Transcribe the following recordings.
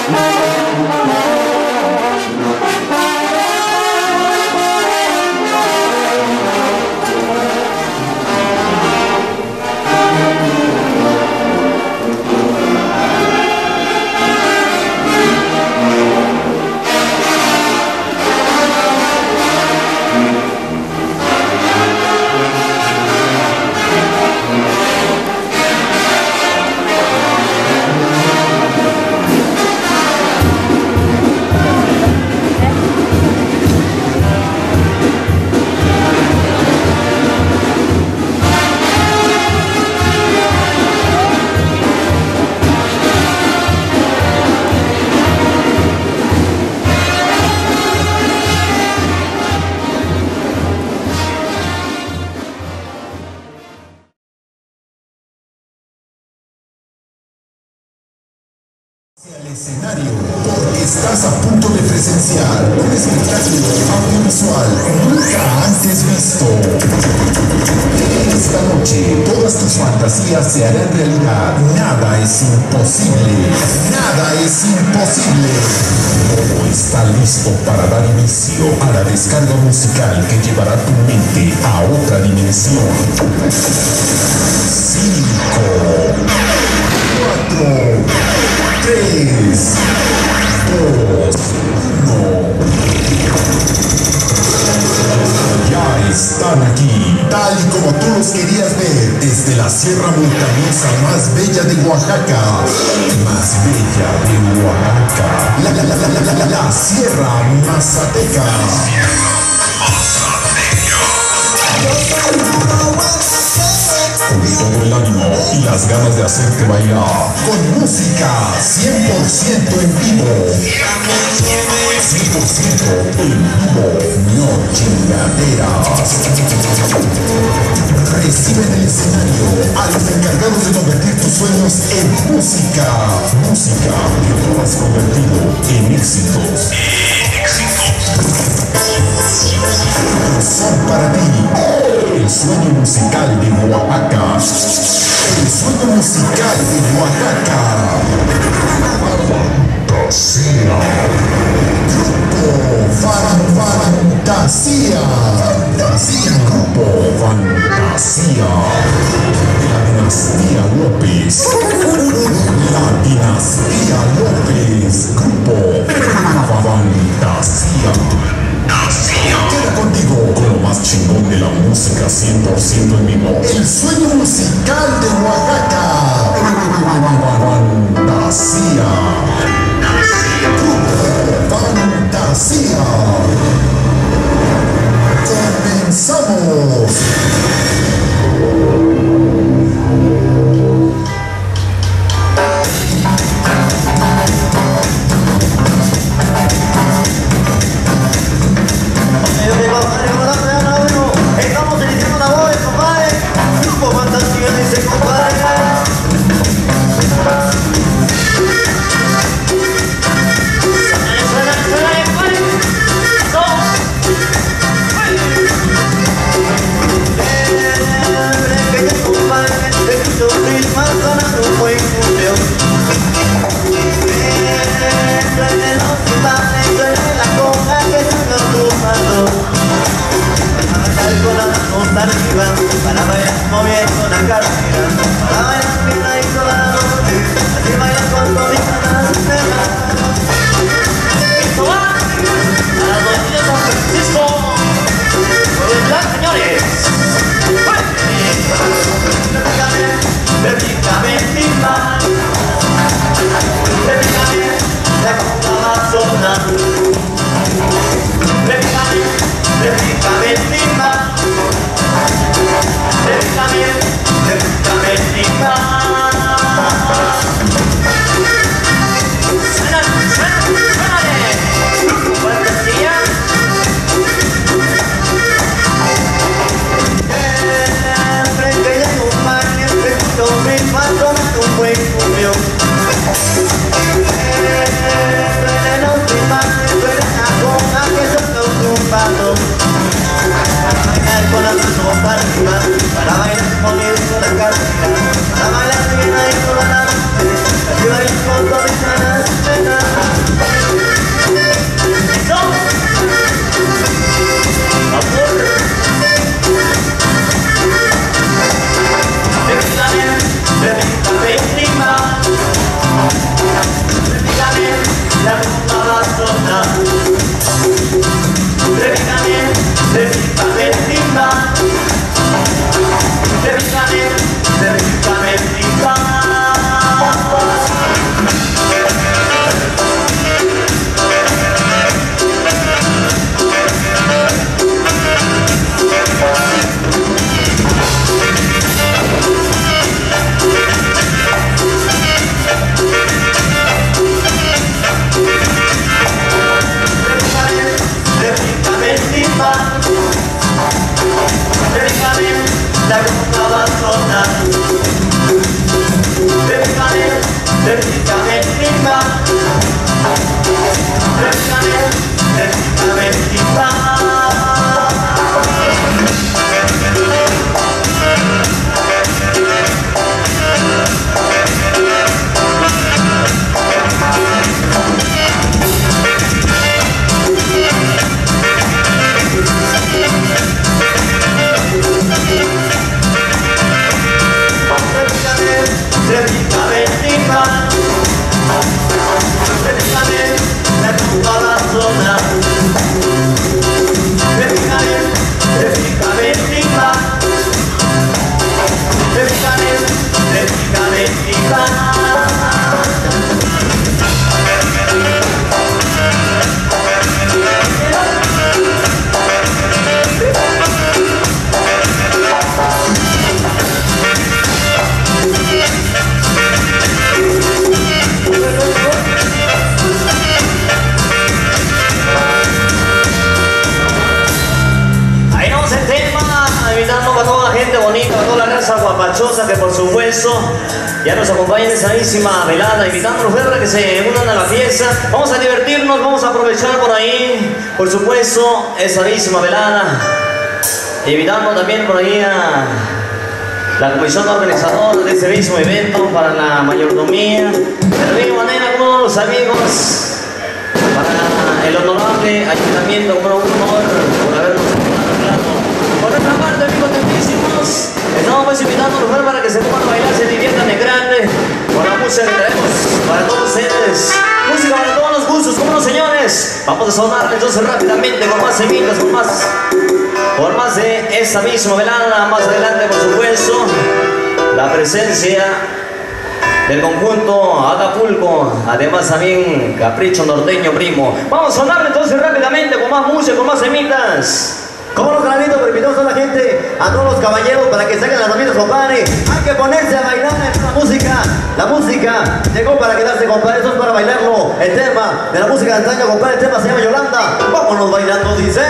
El escenario, porque estás a punto de presenciar un espectáculo audiovisual nunca antes visto. Esta noche todas tus fantasías se harán realidad. Nada es imposible. Nada es imposible. Todo está listo para dar inicio a la descarga musical que llevará tu mente a otra dimensión. 5, 4, 3, 2, 1. Ya están aquí, tal y como tú los querías ver, desde la sierra montañosa más bella de Oaxaca. Más bella de Oaxaca. La Sierra Mazateca. Con todo el ánimo y las ganas de hacerte bailar. Con música 100% en vivo. 100% en vivo. No chingaderas. Recibe en el escenario a los encargados de convertir tus sueños en música. Música que tú has convertido en éxitos. Son para ti el sueño musical de Oaxaca. El sueño musical de Oaxaca. Fantasía. Grupo Fantasía. Grupo Fantasía. La dinastía López. La dinastía López. Grupo Fantasía. Queda contigo con lo más chingón de la música 100% en vivo. El sueño musical de Oaxaca. Fantasía. Fantasía. Comenzamos. Estamos iniciando la voz, compadre. Grupo Fantasía dice, compadre. Para bailar moviendo la cartera, para bailar vida y toda la noche, así bailar con todita las penas. Esto va a las dos de San Francisco, ¡hola, señores! Repícame, timba, repícame, la conga va a sonar. Repícame, timba. Déjame timbar. ya nos acompaña en esa misma velada, invitándonos para que se unan a la fiesta. Vamos a divertirnos, vamos a aprovechar por ahí, por supuesto, esa misma velada. Invitando también por ahí a la comisión organizadora de este mismo evento para la mayordomía. De la misma manera, como los amigos, para el honorable ayuntamiento, un honor por habernos invitado. Por otra parte, amigos tempísimos, estamos pues invitándolos para que se pongan a bailar, se diviertan en grande con la música que traemos para todos ustedes. Música para todos los gustos, como los señores. Vamos a sonar entonces rápidamente con más semitas, con más de esta misma velada. Más adelante, por supuesto, la presencia del conjunto Acapulco, además también Capricho Norteño Primo. Vamos a sonar entonces rápidamente con más música, con más semitas. Como los canalitos, pero invitamos a la gente, a todos los caballeros, para que saquen las novitas, compadre. Hay que ponerse a bailar en la música. La música llegó para quedarse, compadre. Esto es para bailarlo. El tema de la música de antaño, compadre. El tema se llama Yolanda. Vámonos bailando, dice.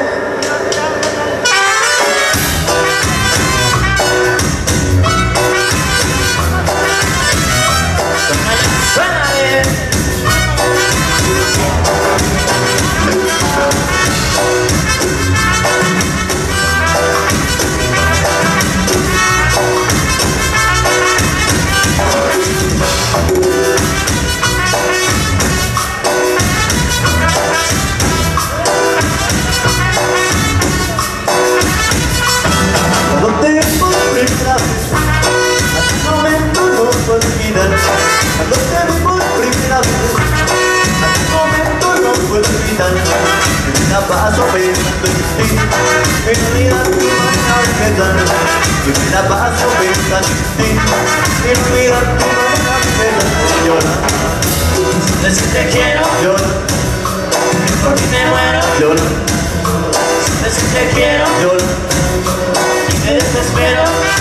Paso pensando en ti, en olvidar tu manera de pensar. Y me la paso pensando en ti, en olvidar tu manera de pensar. Yolanda, Si te quiero, Yolanda, por ti me muero. Yolanda, Si te quiero, Yolanda, me desespero.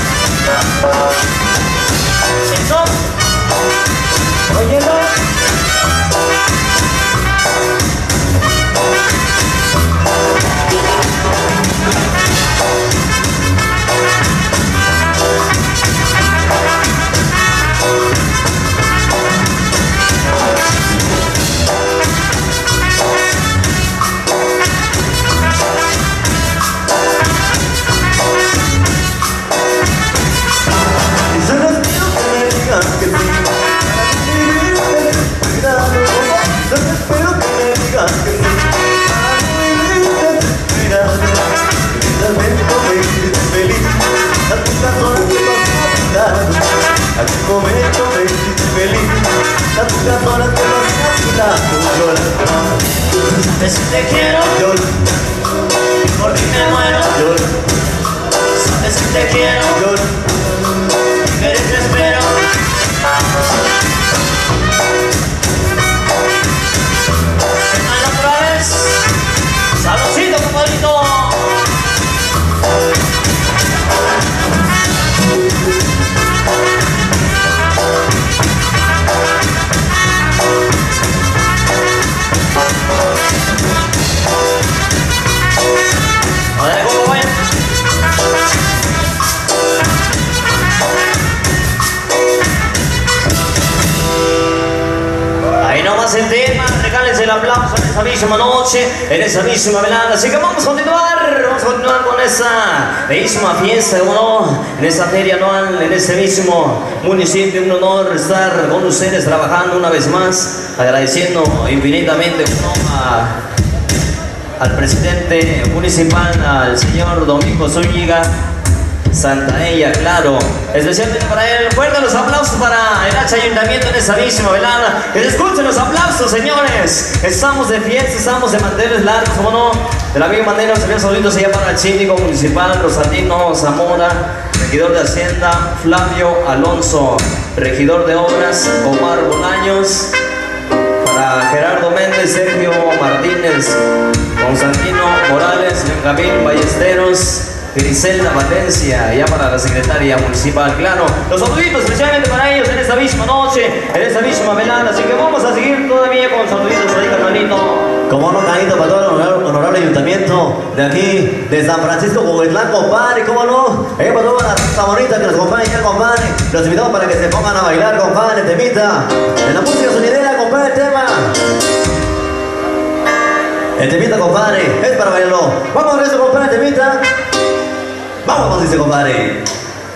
Eso, óyelo. Si te quiero, por ti me muero. Sabes que te quiero, que te espero. Semana otra vez, sabrosito, compadrito. El tema, regálense el aplauso en esa misma noche, en esa misma velada. Así que vamos a continuar con esa bellísima fiesta, ¿no? En esa feria anual, en ese mismo municipio. Un honor estar con ustedes trabajando una vez más, agradeciendo infinitamente, ¿no? Al presidente municipal, al señor Domingo Zúñiga Santaella, claro, especialmente para él. Fuerte los aplausos para el H Ayuntamiento en esa misma velada. Que se escuchen los aplausos, señores. Estamos de fiesta, estamos de manteles largos, ¿cómo no? De la misma manera, señor Solitos allá para el síndico municipal Rosatino Zamora, regidor de Hacienda Flavio Alonso, regidor de Obras Omar Bolaños, para Gerardo Méndez, Sergio Martínez, Constantino Morales, Benjamín Ballesteros, Griselda Valencia, ya para la secretaria municipal, claro. Los saluditos especialmente para ellos en esta misma noche, en esta misma velada. Así que vamos a seguir todavía con saluditos por ahí, carnalito. Como no, caído para todo el honorable ayuntamiento de aquí, de San Francisco, Coahuitlán, compadre, cómo no. Para toda la raza bonita que nos acompaña, compadre. Los invitamos para que se pongan a bailar, compadre, temita. De la música sonidera, compadre, el tema. El temita, compadre, es para bailarlo. Vamos a eso, compadre, el temita. Vamos, dice, compadre.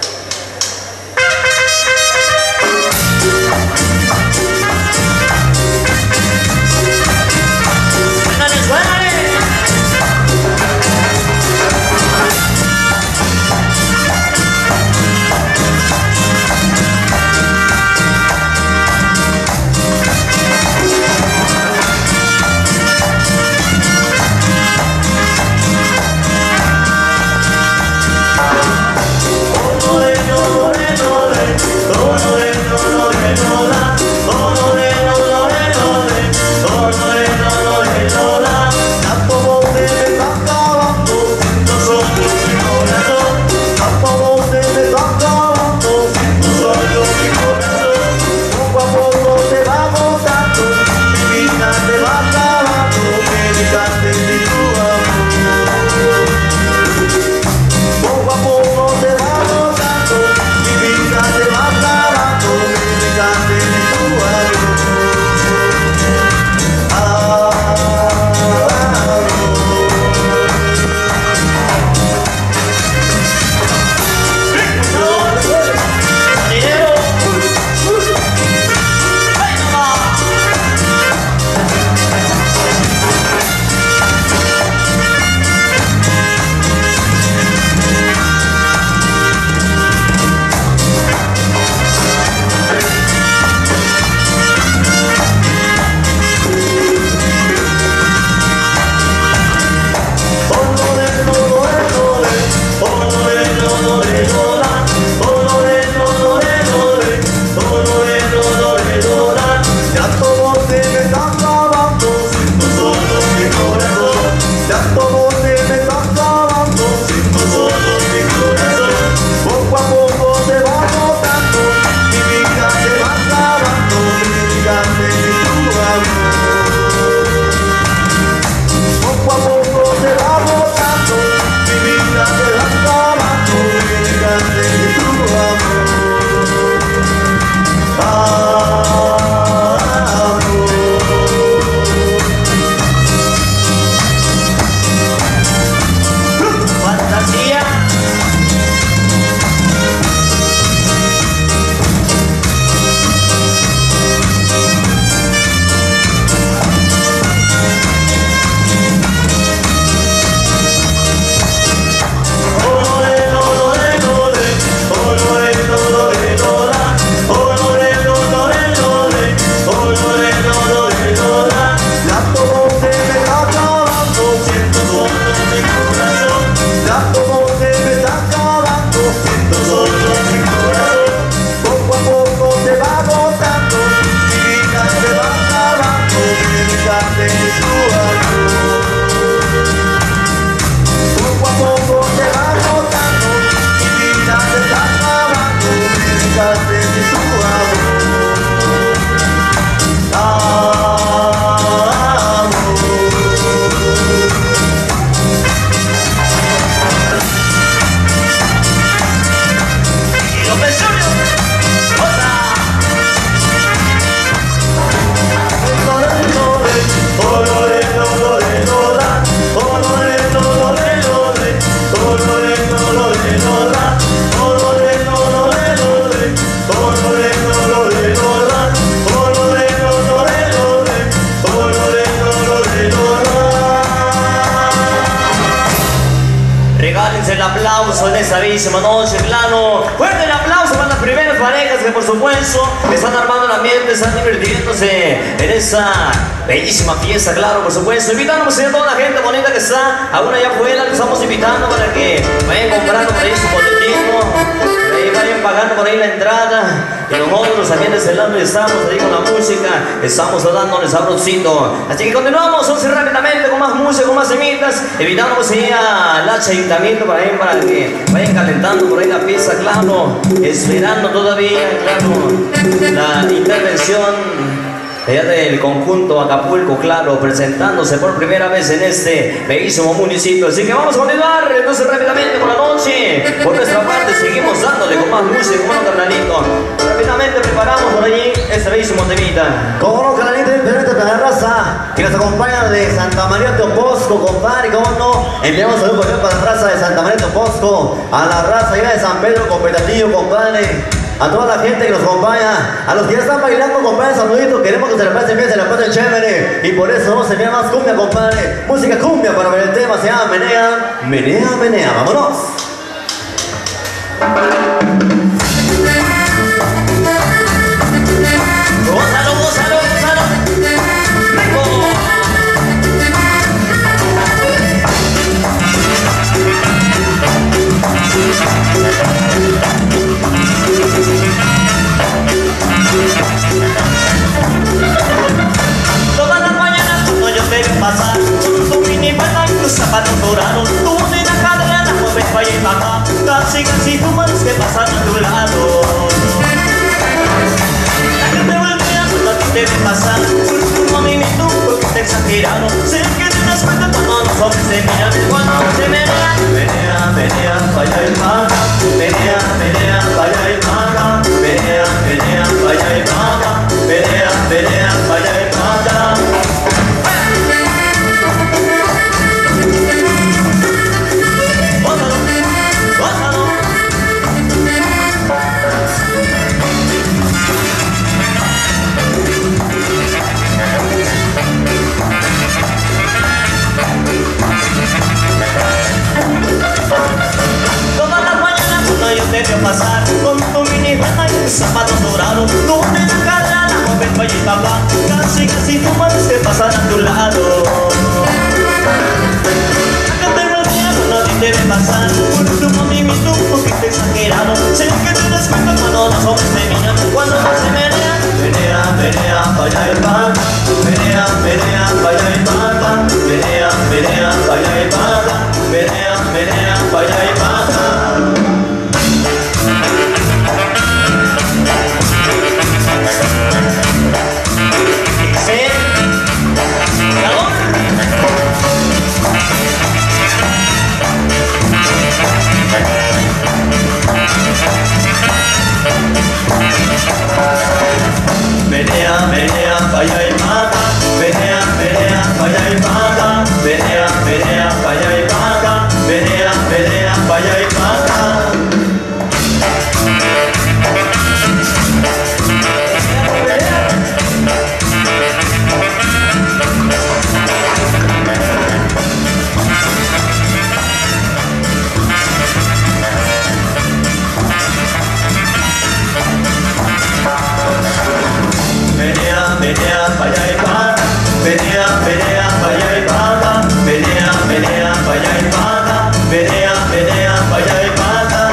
El aplauso en esta bellísima noche, claro. Fuerte el aplauso para las primeras parejas que por supuesto están armando el ambiente, están divirtiéndose en esta bellísima fiesta, claro, por supuesto. Invitamos a toda la gente bonita que está aún allá afuera, que estamos invitando para que vayan comprando por ahí su boletismo, vayan pagando por ahí la entrada. Y nosotros también desde el lado estamos ahí con la música, estamos dándoles sabrosito. Así que continuamos, vamos a ir rápidamente con más música, con más semitas. Evitamos ir al ayuntamiento para que vayan calentando por ahí la pieza, claro. Esperando todavía, claro, la intervención allá del conjunto Acapulco, claro, presentándose por primera vez en este bellísimo municipio. Así que vamos a continuar entonces rápidamente con la noche. Por nuestra parte seguimos dándole con más música, con carnalito. Rápidamente preparamos por allí este bellísimo temita. Como no, carnalito, diferente para la raza que nos acompaña de Santa María Teoposco, compadre, cómo no. Enviamos saludos para la raza de Santa María Teoposco, a la raza allá de San Pedro Copetatillo, compadre. A toda la gente que nos acompaña, a los que ya están bailando, compadre, saluditos. Queremos que se la pasen bien, se la pasen chévere. Y por eso vamos a enviar más cumbia, compadre. Música cumbia para ver el tema, se llama Menea, Menea, Menea. ¡Vámonos! ¡Gózalo, gózalo, gózalo! ¡Rico! Todas las mañanas cuando yo te veo pasar con tu minifalda y tus zapatos dorados, tú de la cadera la mueves pa' allá y pa' acá, casi casi tú manos que pasan a tu lado. La gente voltea cuando a ti te ve pasar por tu movimiento un poquito exagerado. Sé que te das cuenta cuando los hombres te miran, cuando se menean. Menea, menea, pa' allá y pa' acá, menea, menea, pa' allá y pa' acá, menea, menea, pa' allá y pa' acá, menea, menea, pa' allá y pa' acá. Todas las mañanas cuando yo te veo pasar con tu minifalda y tus zapatos dorados, tú de la cadera la mueves pa' allá y pa' acá, casi casi tú manos que pasan a tu lado. La gente voltea cuando a ti te ve pasar por tu movimiento un poquito exagerado. Sé que te das cuenta cuando los hombres te miran, cuando se menean. Menea, menea, pa' allá y pa' acá, menea, menea, pa' allá y pa' acá, menea, menea, pa' allá y pa' acá, menea, menea, pa' allá y pa' acá. Dice, calor. Menea, menea, pa' allá y pa' acá, menea, menea, pa' allá y pa' acá, menea, menea, pa' allá y pa' acá, menea, menea, pa' allá y pa' acá. Menea, menea, pa' allá y pa' acá, menea, menea, pa' allá y pa' acá, menea, menea, pa' allá y pa' acá, menea, menea, pa' allá y pa' acá.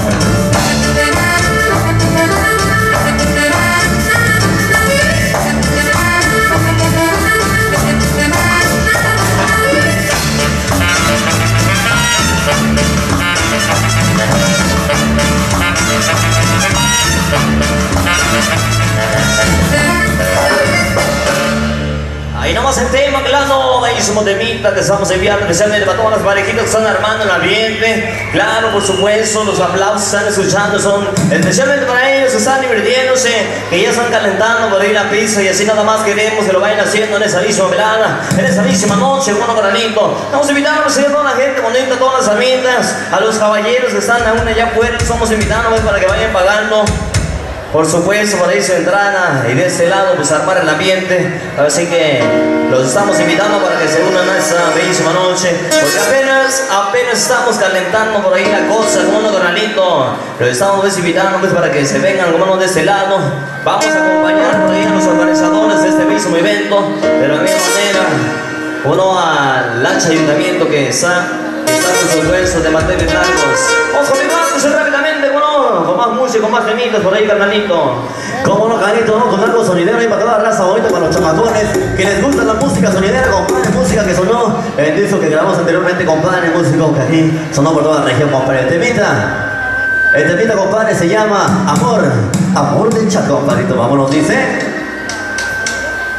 Ahí nomás el tema, claro, bellísimo temita que estamos enviando especialmente para todas las parejitas que están armando el ambiente. Claro, por supuesto, los aplausos que están escuchando son especialmente para ellos que están divirtiéndose, que ya están calentando por ir a pizza y así nada más queremos que lo vayan haciendo en esa misma velada, en esa misma noche, bueno, granito. Estamos invitando a toda la gente bonita, a todas las amigas, a los caballeros que están aún allá afuera, estamos invitando para que vayan pagando. Por supuesto, por ahí su entrada y de este lado pues armar el ambiente. Así que los estamos invitando para que se unan a esta bellísima noche, porque apenas estamos calentando por ahí la cosa, como un granito. Los estamos pues invitando pues para que se vengan como de este lado. Vamos a acompañar por ahí a los organizadores de este mismo evento. De la misma manera, uno al ayuntamiento que está por supuesto de materia de largos. Vamos a continuar rápidamente, bueno, con más música, con más temitas por ahí, carnalito. Cómo no, carnito, ¿no? Con algo sonidero ahí para toda la raza bonita, para los chamacones que les gusta la música sonidera, compadre, música que sonó en el disco que grabamos anteriormente, compadre, músico que aquí sonó por toda la región, compadre. El temita, compadre, se llama Amor, Amor del Chat, compadrito, vámonos, dice.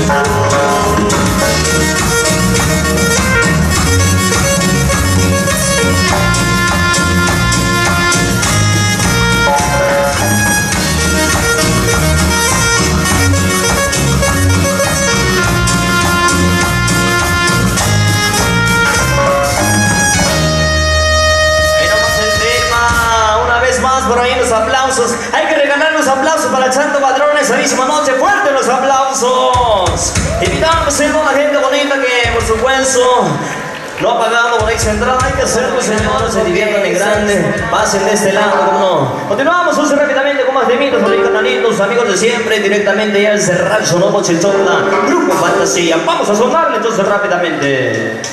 Por ahí los aplausos, hay que regalar los aplausos para el santo patrón esa misma noche, fuerte los aplausos. Invitamos a toda la gente bonita que por supuesto no ha pagado por ahí su entrada, hay que hacerlo señores, se diviertan en grande, pasen de este lado, como no. Continuamos rápidamente con más temitas, por ahí canalitos, amigos de siempre, directamente ya el Cerral Sonó Mochichonda, Grupo Fantasía, vamos a sonarle entonces rápidamente.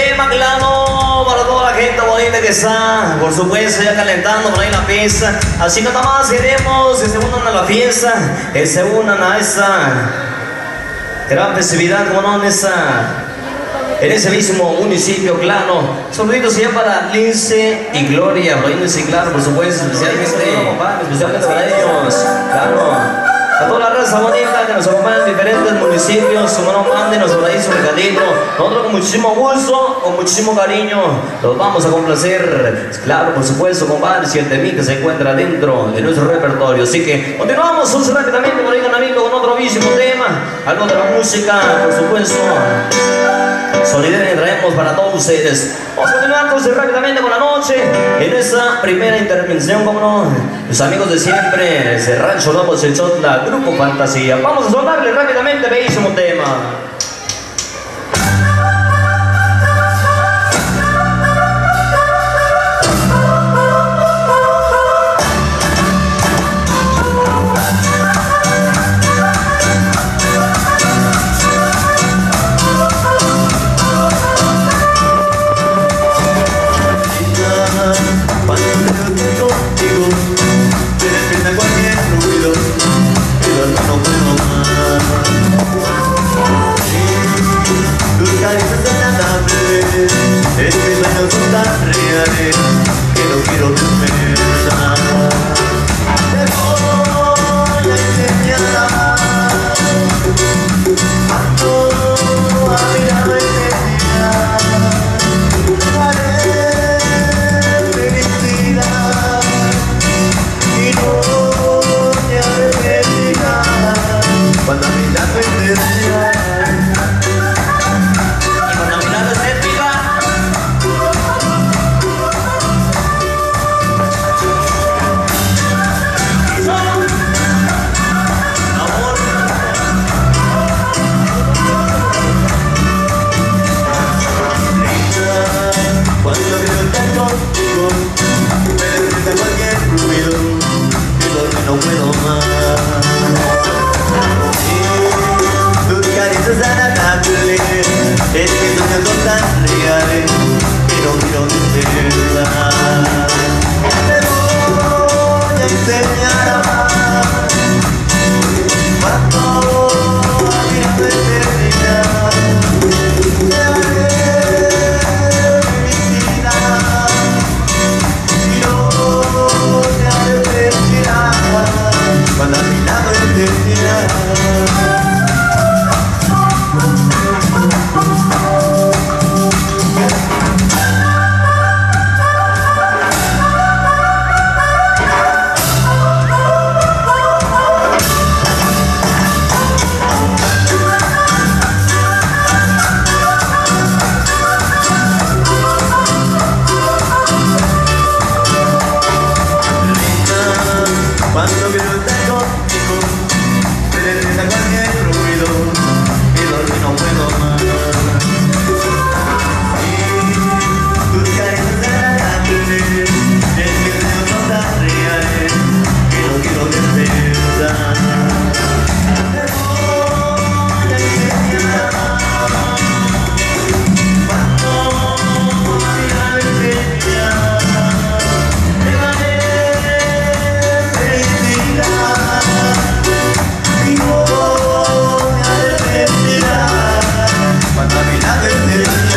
tema, claro, para toda la gente bonita que está, por supuesto, ya calentando por ahí la fiesta. Así nada más queremos que se unan a la fiesta, que se unan a esta gran festividad, como no, en ese mismo municipio, claro. Saluditos ya para Lince y Gloria, Lince y claro, por supuesto, especialmente para ellos, claro. A toda la raza bonita que nos acompaña en diferentes municipios, como no, mándenos por ahí su recadito. Nosotros con muchísimo gusto, con muchísimo cariño, los vamos a complacer. Claro, por supuesto, compadre, si el temí que se encuentra dentro de nuestro repertorio. Así que continuamos rápidamente, como digan amigos, con otro mismo tema, algo de la música, por supuesto. Sonidera que traemos para todos ustedes. Vamos a continuar entonces rápidamente con la noche. En esta primera intervención, como no, los amigos de siempre, ese Rancho Nuevo Chechotla, Grupo Fantasía. Vamos a sonarle rápidamente, bellísimo tema. Es que sueños son tan reales que no quiero despertar. Te voy a enseñar a amar a todo, a mirar la eternidad. Haré felicidad y no te arrepentirás cuando a mi lado estés. No puedo más. Tus caricias tan agradables, es que sueños son tan reales que no quiero despertar. Te voy a enseñar a amar para todo, a mirar la eternidad. Te haré felicidad y no te arrepentirás cuando a mi lado estés. Cuando quiero estar contigo, se detesta cualquier ruido y dormir no puedo más. Y tus caricias tan agradables, es que sueños son tan reales que no quiero despertar. Te voy a enseñar a amar cuando a mirar la eternidad. Cuando a mi lado estés.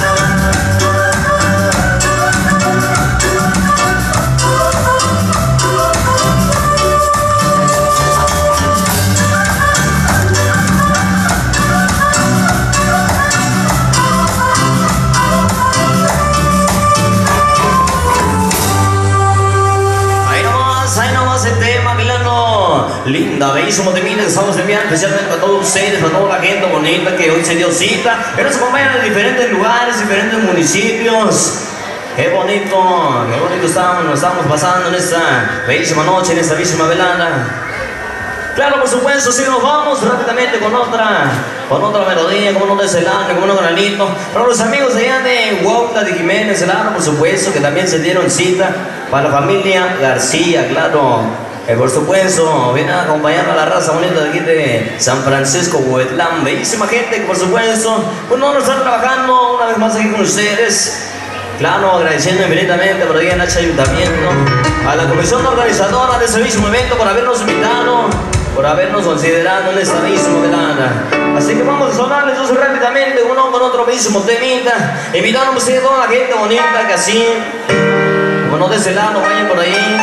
Ahí nomás el tema, Milano. Linda, bellísimo temita que estamos enviando especialmente a todos ustedes, a toda la gente bonita que hoy se dio cita, que nos acompañan en diferentes lugares, diferentes municipios. Qué bonito estamos pasando en esta bellísima noche, en esta bellísima velada. Claro, por supuesto, si nos vamos rápidamente con otra melodía, con otro celano, con otro granito. Para los amigos de allá de Huautla de Jiménez, claro, por supuesto, que también se dieron cita. Para la familia García, claro. Por supuesto, viene a acompañar a la raza bonita de aquí de San Francisco, Huetlán. Bellísima gente que por supuesto, pues no nos están trabajando una vez más aquí con ustedes. Claro, agradeciendo infinitamente por ahí en H Ayuntamiento, a la comisión organizadora de ese mismo evento por habernos invitado, por habernos considerado en esta misma velada. Así que vamos a sonarles entonces rápidamente uno con otro mismo temita, invitando a ustedes a toda la gente bonita que así, bueno, de ese lado vayan por ahí,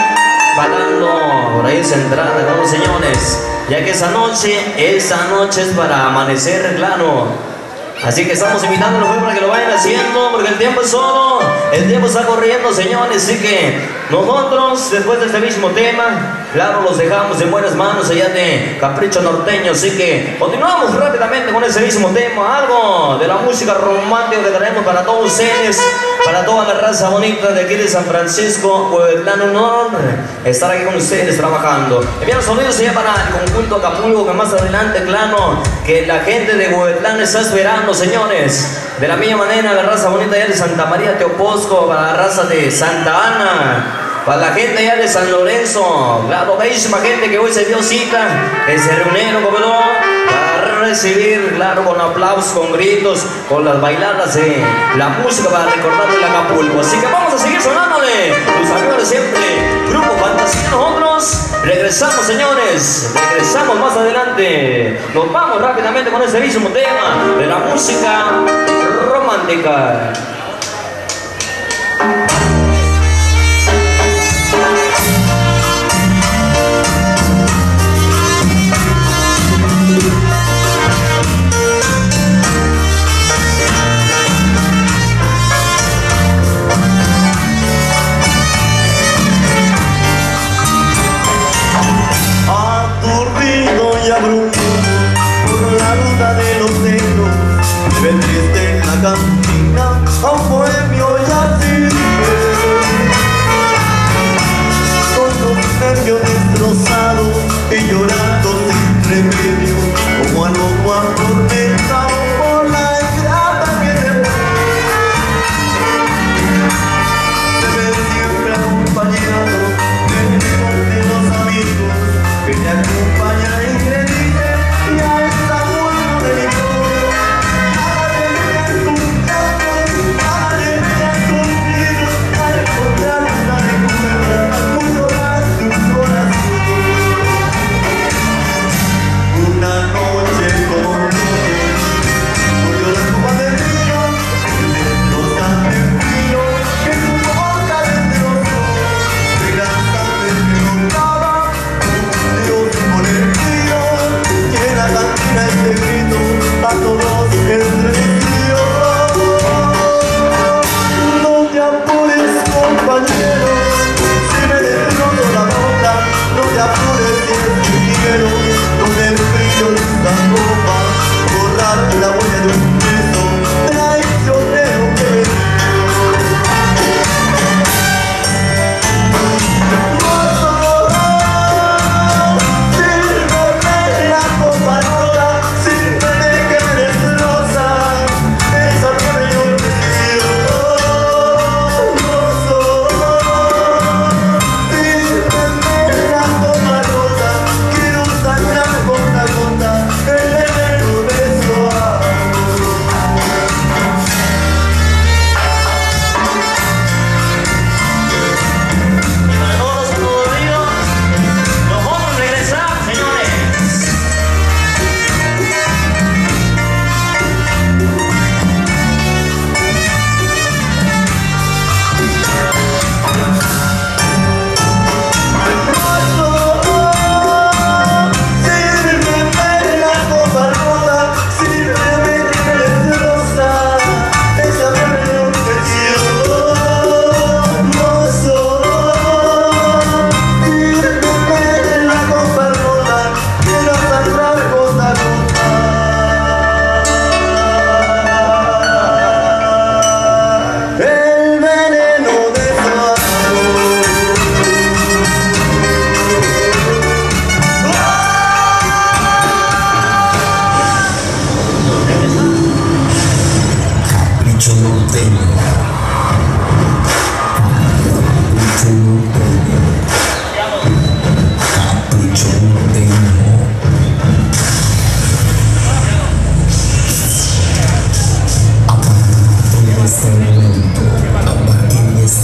parando por ahí esa entrada, ¿no, señores? Ya que esa noche es para amanecer, claro. Así que estamos invitándolos para que lo vayan haciendo, porque el tiempo es oro, el tiempo está corriendo, señores. Así que nosotros, después de este mismo tema, claro, los dejamos en buenas manos allá de Capricho Norteño. Así que continuamos rápidamente con ese mismo tema, algo de la música romántica que traemos para todos ustedes, para toda la raza bonita de aquí de San Francisco, Huetlán. Un honor estar aquí con ustedes trabajando. Envían los sonidos allá para el conjunto Acapulco, que más adelante, claro, que la gente de Huetlán está esperando, señores. De la misma manera, la raza bonita allá de Santa María Teoposco, para la raza de Santa Ana, para la gente allá de San Lorenzo, claro, bellísima gente que hoy se dio cita, que se reunieron, como no, para recibir, claro, con aplausos, con gritos, con las bailadas de la música para recordarle el Acapulco. Así que vamos a seguir sonándole, los amigos de siempre, Grupo Fantasía. Nosotros regresamos, señores, regresamos más adelante. Nos vamos rápidamente con ese mismo tema de la música romántica. Por la ruta de los negros, me triste en la cantina.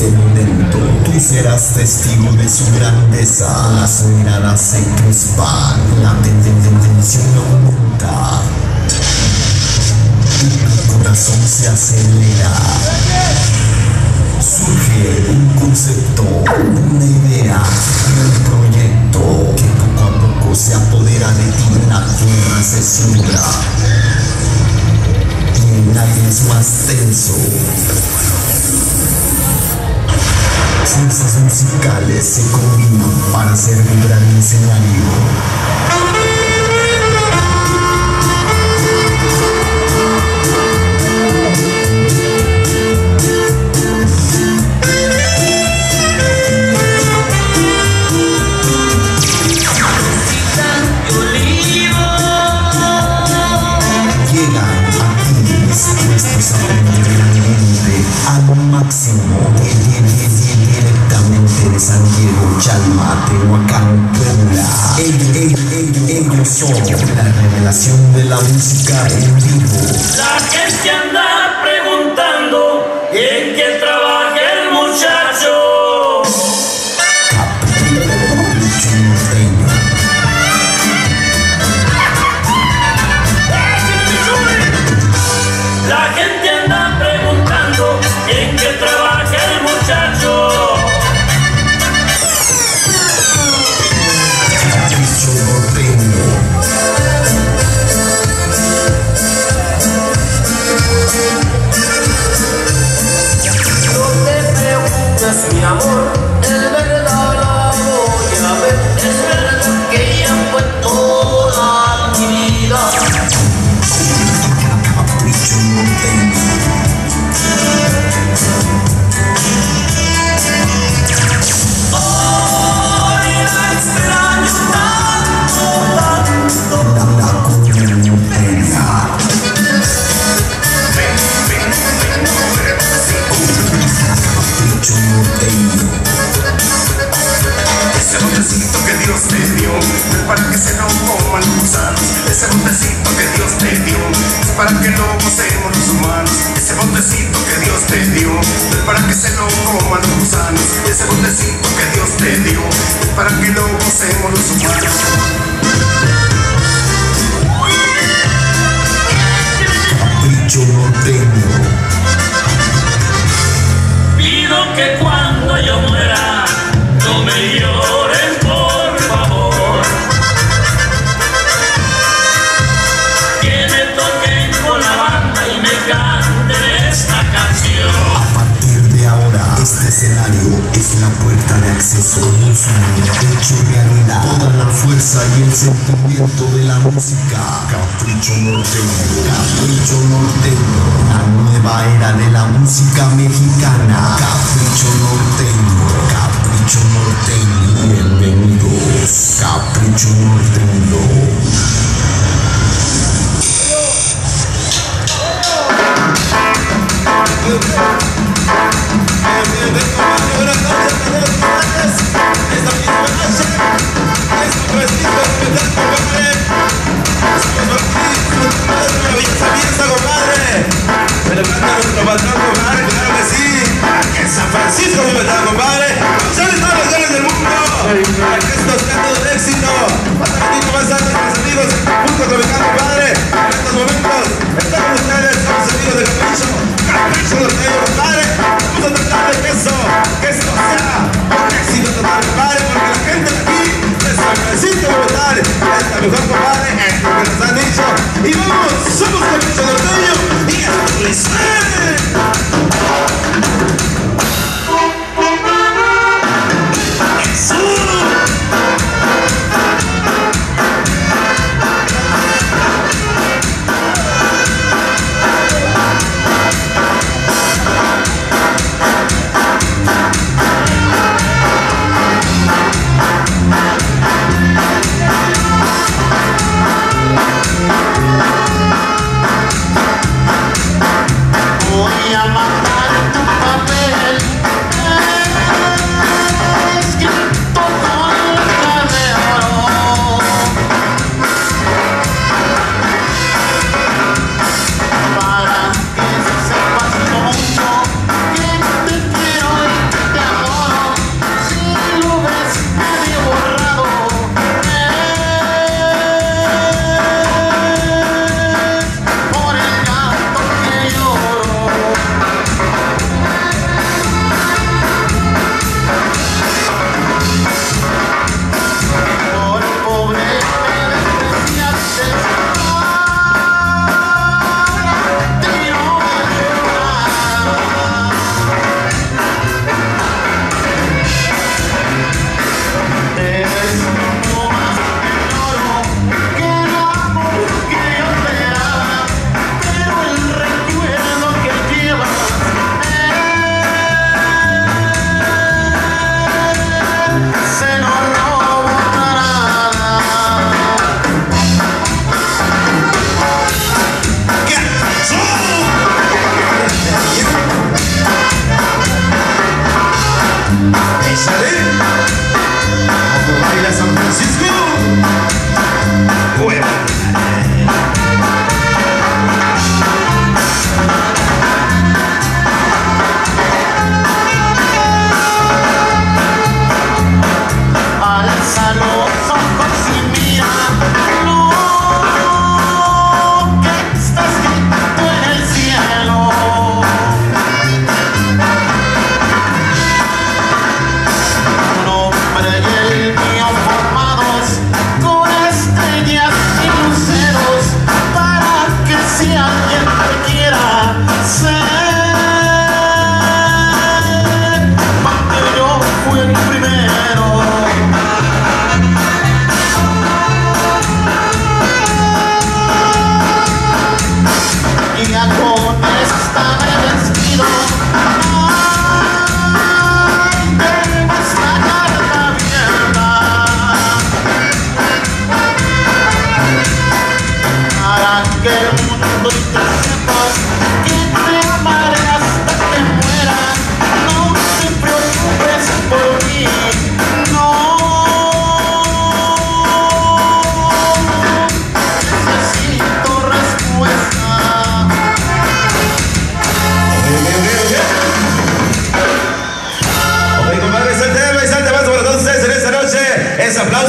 este momento tú serás testigo de su grandeza. Las miradas se crispan, la tensión aumenta y tu corazón se acelera. Surge un concepto, una idea, un proyecto que poco a poco se apodera de ti. La tierra se siembra y el aire es más tenso. Fuerzas musicales se combinan para hacer vibrar el escenario. Máximo directamente de San Diego, Chalma, Tehuacán, Puebla. Ellos son la revelación de la música en vivo. La gente anda preguntando en qué trabaja el muchacho. Capricho Norteño. La gente anda preguntando en qué trabaja el muchacho. Capricho Norteño. No te preguntes, mi amor, es verdad la voy a ver. Es verdad que ella fue toda mi vida. Capricho Norteño. Ese botecito que Dios te dio es para que se lo coman los gusanos. Ese botecito que Dios te dio es para que lo gocemos los humanos. Ese botecito que Dios te dio es para que se lo coman los gusanos. Ese botecito que Dios te dio es para que lo gocemos los humanos. Capricho Norteño. Pido que cuando yo muera no me lloren, por favor. Que me toquen con la banda y me canten esta canción. A partir de ahora, este escenario es la puerta de acceso a un sueño hecho realidad. Toda la fuerza y el sentimiento de la música. Capricho Norteño. Capricho Norteño. La nueva era de la música mexicana. Capricho Norteño. Capricho Norteño. Bienvenidos. Capricho Norteño. San Francisco, mi verdad, compadre. ¡Salen todos los goles del mundo! Para que estos cantos de éxito pasen aquí más altos con los amigos junto con mi compadre. En estos momentos estamos ustedes, somos amigos de Capricho. Capricho Norteño, compadre. Vamos a tratar de que esto sea un éxito total, compadre, porque la gente de aquí de San Francisco, compadre, es la mejor, compadre, es lo que nos han dicho. Y vamos, somos Capricho Norteño y esto les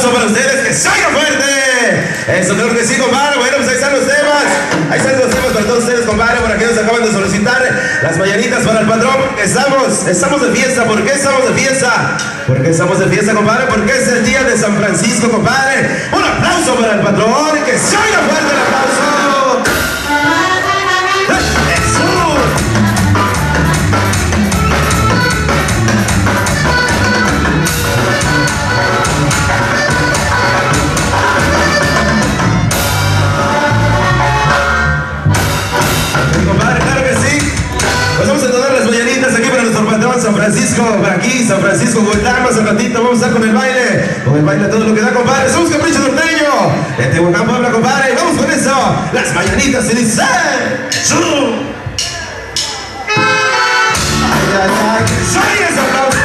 aplauso para ustedes, que salga fuerte. Eso, creo que sí, compadre. Bueno, pues ahí están los temas. Ahí están los temas para todos ustedes, compadre, para que nos acaban de solicitar las mañanitas para el patrón. Estamos de fiesta. ¿Por qué estamos de fiesta? ¿Por qué estamos de fiesta, compadre? Porque es el día de San Francisco, compadre. Un aplauso para el patrón, que salga fuerte el aplauso. ¡Jesús! Compadre, claro que sí. Pues vamos a entonar las mañanitas aquí para nuestro patrón San Francisco. Por aquí, San Francisco, Huetán. Más al ratito vamos a estar con el baile. Con el baile todo lo que da, compadre. Somos Capricho Norteño. De Tehuacán, Puebla, compadre. Vamos con eso. Las mañanitas se dicen. Ay, ay, ay. ¡Soy ese aplauso!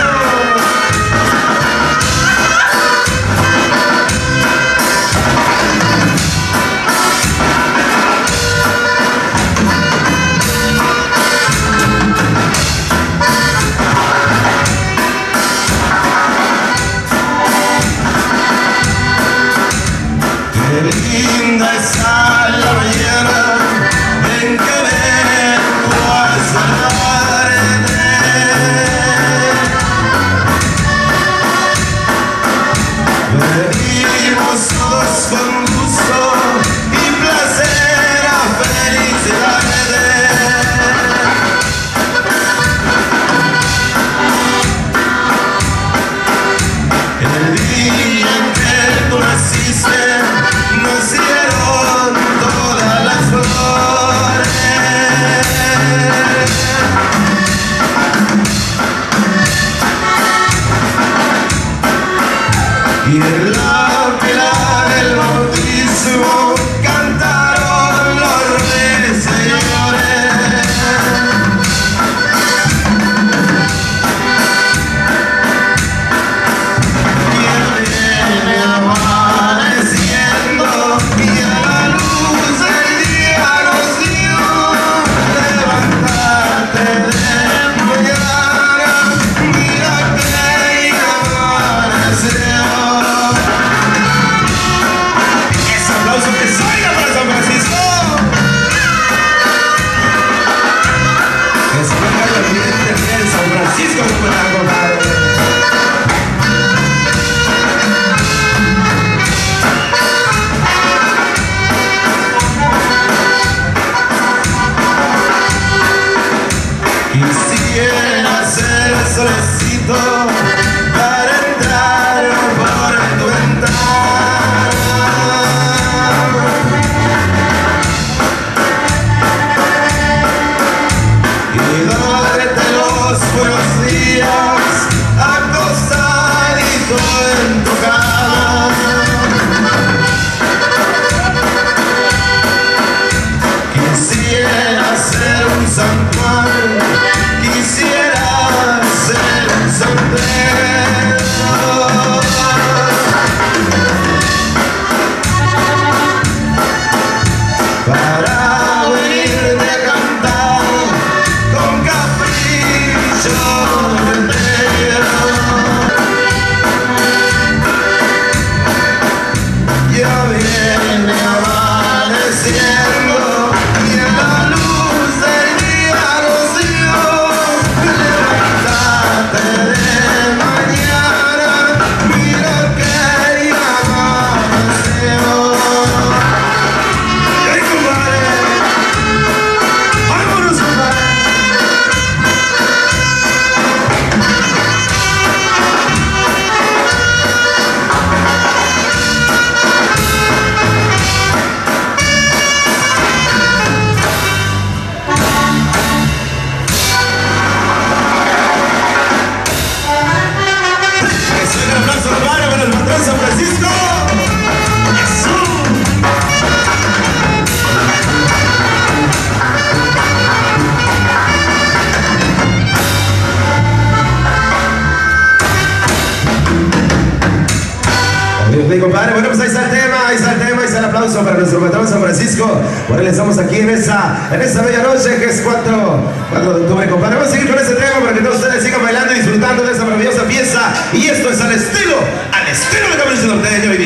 Linda está la mañana en que vengo a saludarte. Venimos todos con gusto y placer a felicidades. El día en que tú naciste nos dieron todas las flores. Y en la pila del bautismo cantaron los ruiseñores. Y viene amaneciendo y a la luz del día nos dio levantarte de mañana. Mira que amaneció. Ese aplauso que salga para San Francisco. Que se venga la gente de San Francisco, compadre. Quisiera ser el solecito para entrar por tu ventana y darte los buenos días acostadito en tu cama. Quisiera ser un San Juan, quisiera ser un San Pedro, para venirte a cantar con capricho entero. Ya viene amaneciendo y en la luz del día nos dio levantarte de mañana. Mira que ya amaneció. ¡Ay, compadre! ¡Vámonos, compadre! ¡Eso es un aplauso, compadre, para el patrón San Francisco! ¡Jesús! Ok, compadre, bueno, pues ahí está el tema, ahí está el tema, ahí está el aplauso para nuestro patrón San Francisco. Por él estamos aquí en esta bella noche que es 4 de octubre, compadre. Vamos a seguir con ese tema para que todos ustedes sigan bailando y disfrutando de esta maravillosa fiesta. Y esto es al estilo de Capricho Norteño.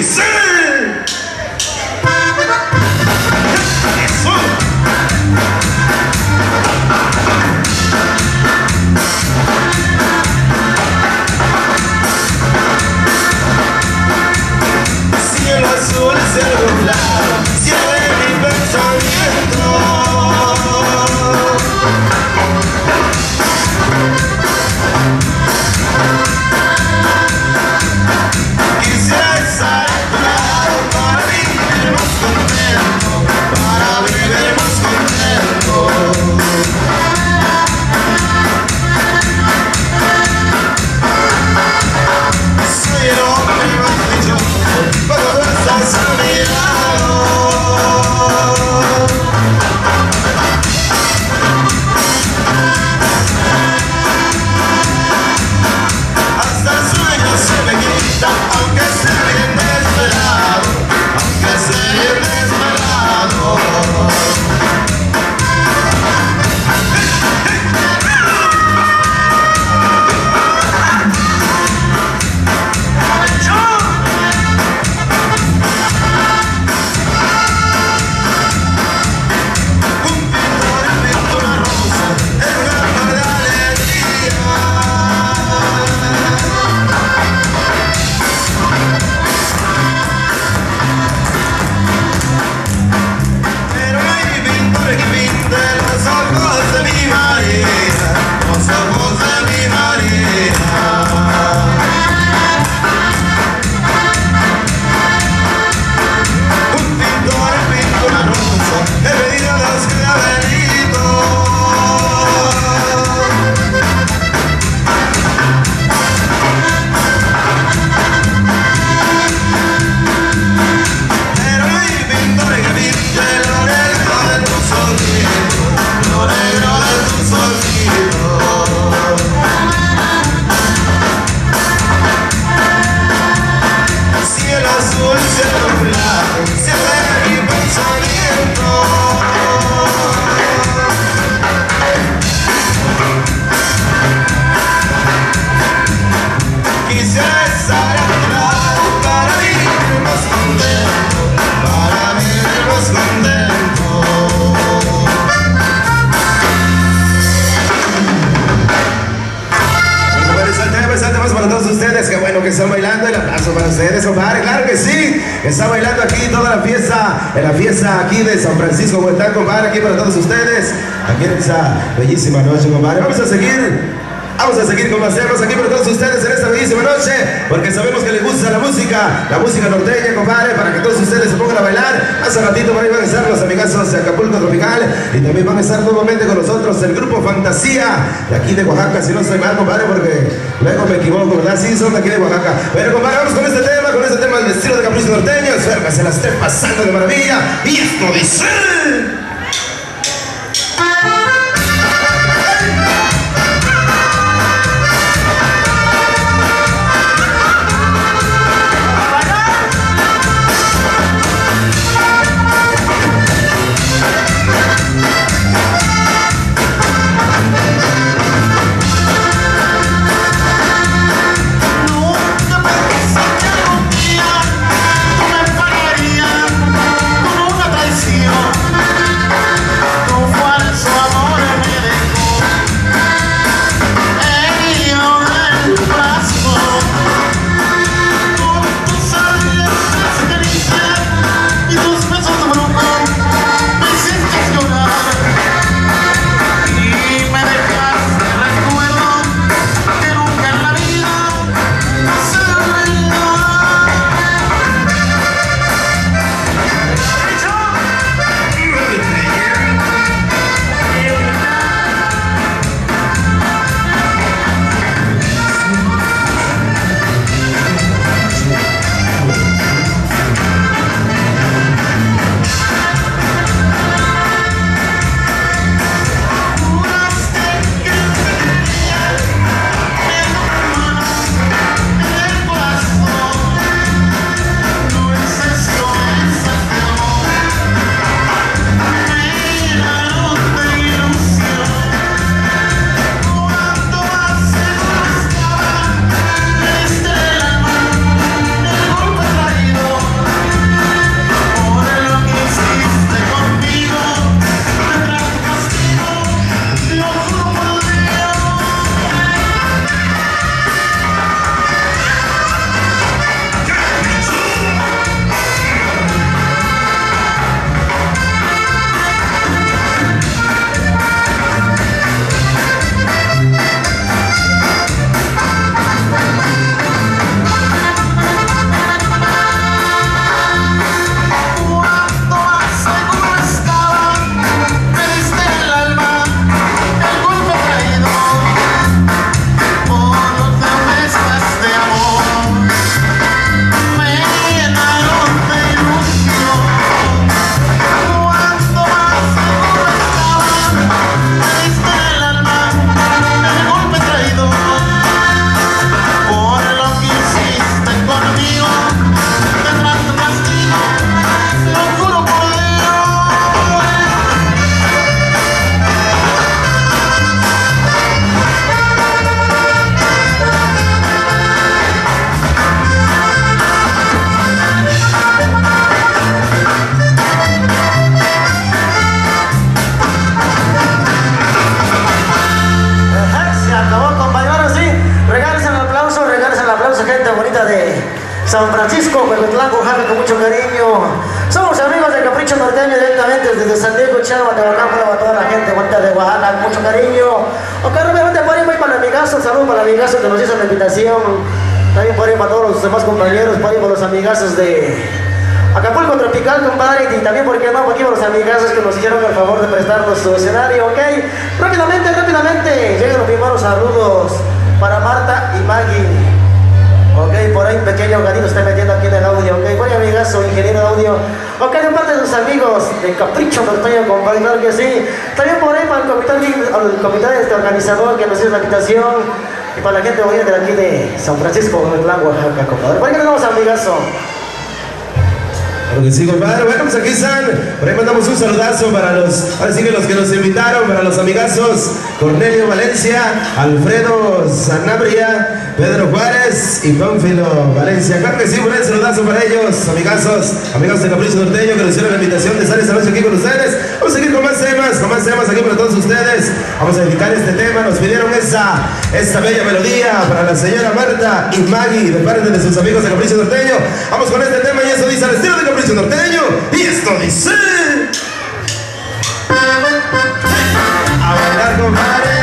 besante más para todos ustedes. Qué bueno que están bailando. El aplauso para ustedes, compadre. Claro que sí. Está bailando aquí toda la fiesta. En la fiesta aquí de San Francisco, Huetán, compadre. Aquí para todos ustedes. Aquí en esa bellísima noche, compadre. Vamos a seguir con más temas aquí para todos ustedes en esta bellísima noche, porque sabemos que les gusta la música norteña, compadre, para que todos ustedes se pongan a bailar. Hace ratito por ahí van a estar los amigazos de Acapulco Tropical y también van a estar nuevamente con nosotros el grupo Fantasía de aquí de Oaxaca, si no estoy mal, compadre, porque luego me equivoco, ¿verdad? Sí, son de aquí de Oaxaca. Bueno, compadre, vamos con este tema del estilo de capricho norteño. Espero que se la estén pasando de maravilla. Y esto dice... San Francisco, Huehuetlán, Oaxaca, con mucho cariño. Somos amigos de Capricho Norteño directamente desde San Diego, Chihuahua, Tehuacán, para toda la gente bonita de Oaxaca, con mucho cariño. Ok, obviamente por ahí voy para el amigazo, saludos para el amigazo que nos hizo la invitación. También por ahí para todos los demás compañeros, por ahí para los amigazos de Acapulco Tropical, compadre, y también, ¿por qué no? Aquí para los amigazos que nos hicieron el favor de prestarnos su escenario, ok. Rápidamente, llegan los primeros saludos para Marta y Maggie. Ok, por ahí un pequeño gatito está metiendo aquí en el audio, ok, buen amigazo, ingeniero de audio. Ok, de parte de sus amigos de Capricho Norteño, compadre, claro que sí. También por ahí para el comité organizador que nos hizo la invitación. Y para la gente bonita de aquí de San Francisco, Huehuetlán, Oaxaca, compadre. ¿Por qué tenemos amigazo? Claro que sí, compadre. Bueno, pues aquí están. Por ahí mandamos un saludazo para ahora sí que los que nos invitaron, para los amigazos Cornelio Valencia, Alfredo Sanabria, Pedro Juárez y Pánfilo Valencia. Claro que sí, un saludazo para ellos, amigos de Capricho Norteño, que nos hicieron la invitación de estar esta noche aquí con ustedes. Vamos a seguir con más temas aquí para todos ustedes. Vamos a dedicar este tema. Nos pidieron esta bella melodía para la señora Marta y Maggie de parte de sus amigos de Capricho Norteño. Vamos con este tema y esto dice al estilo de Capricho Norteño. Y esto dice... A bailar, compadre.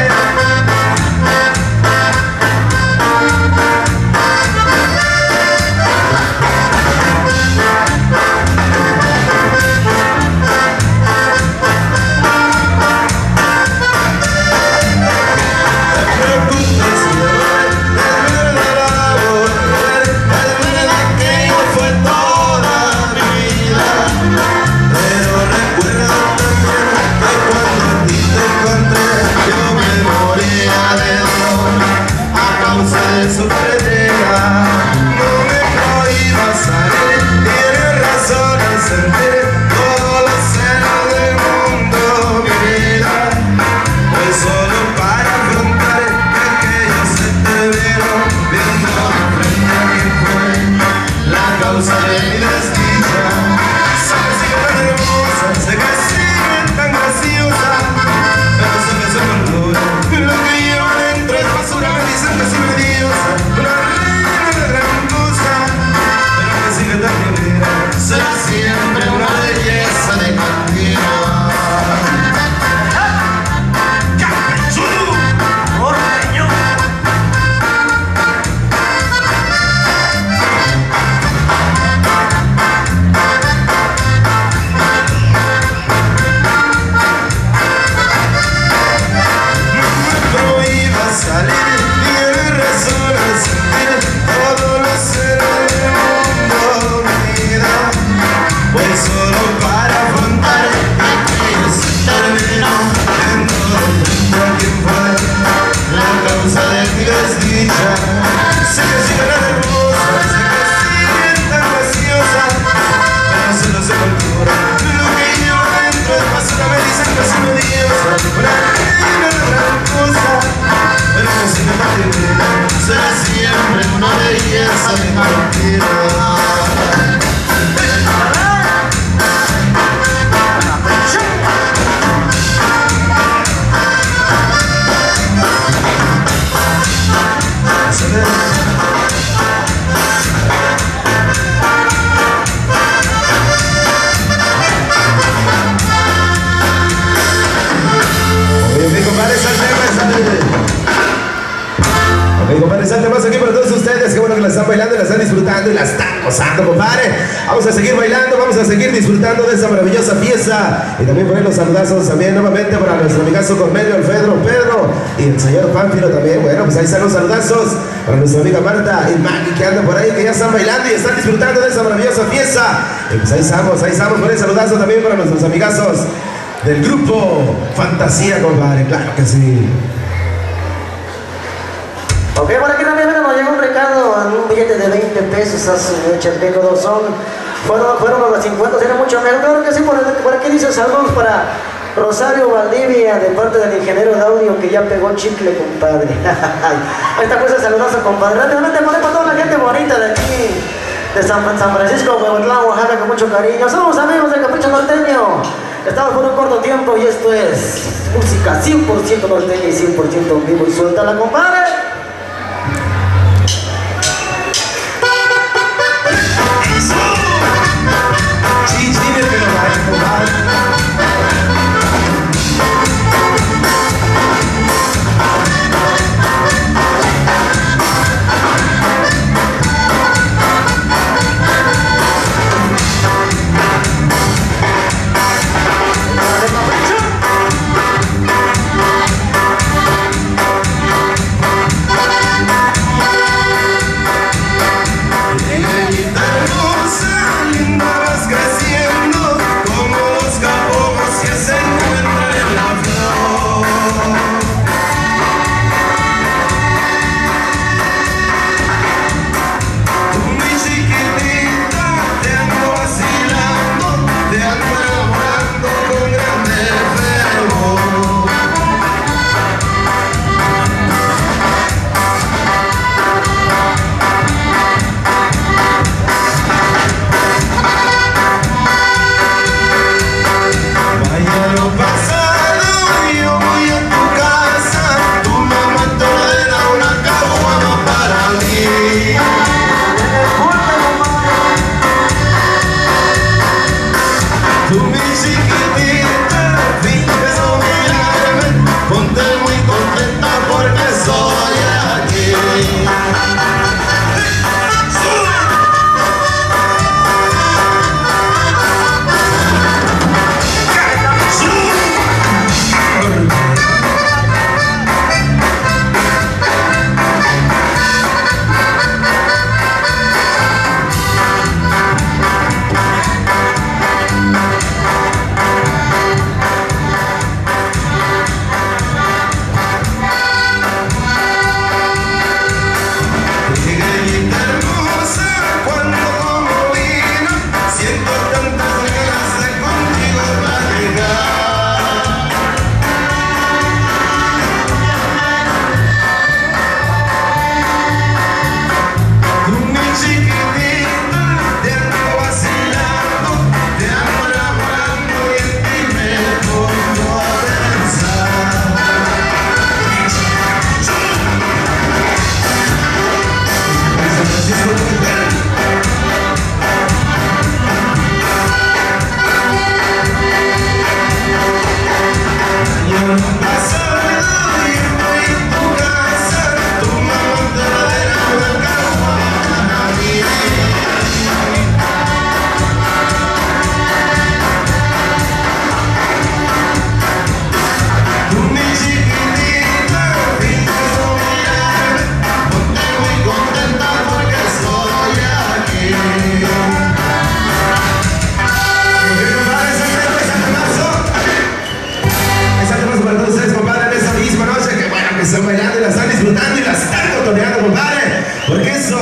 Bailando y la están disfrutando y la están gozando, compadre. Vamos a seguir bailando, vamos a seguir disfrutando de esta maravillosa fiesta. Y también poner los saludazos también nuevamente para nuestro amigazo Cornelio, Alfredo, Pedro y el señor Pánfilo también. Bueno, pues ahí están los saludazos para nuestra amiga Marta y Maggie que andan por ahí, que ya están bailando y están disfrutando de esta maravillosa fiesta. Y pues ahí estamos, con el saludazo también para nuestros amigazos del grupo Fantasía, compadre. Claro que sí. Ok, por aquí también nos llegó un recado en un billete de 20 pesos hace noche, tengo dos fueron los 50, sería mucho mejor. Claro que sí, por aquí dice saludos para Rosario Valdivia de parte del ingeniero de audio que ya pegó chicle, compadre. Esta cosa saludosa, compadre. Realmente ponemos a toda la gente bonita de aquí, de San Francisco, Huehuetlán, Oaxaca, con mucho cariño. Somos amigos del Capricho Norteño. Estamos por un corto tiempo y esto es música 100% norteña y 100% en vivo. Y suéltala, compadre. Linda, hermosa, linda vas creciendo como los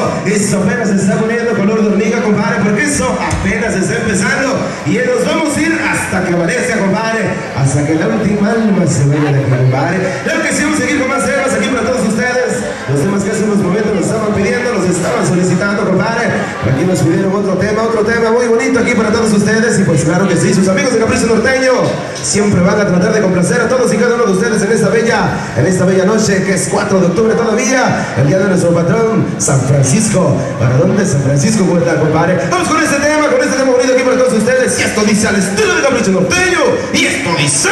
eso apenas se está poniendo color de hormiga, compadre, porque eso apenas está empezando. Y nos vamos a ir hasta que amanezca, compadre, hasta que la última alma se vaya de aquí, compadre. Claro que sí, vamos a seguir con más temas aquí para todos ustedes. Los temas que hace unos momentos nos estaban pidiendo, nos estaban solicitando, compadre. Aquí nos pidieron otro tema muy bonito aquí para todos ustedes. Y pues claro que sí, sus amigos de Capricho Norteño siempre van a tratar de complacer a todos y cada uno de ustedes en esta bella noche, que es 4 de octubre todavía, el día de nuestro patrón, San Francisco. ¿Para dónde San Francisco? ¿Cómo está, compadre? Vamos con este tema bonito aquí para todos ustedes. Y esto dice al estilo de Capricho Norteño. Y esto dice...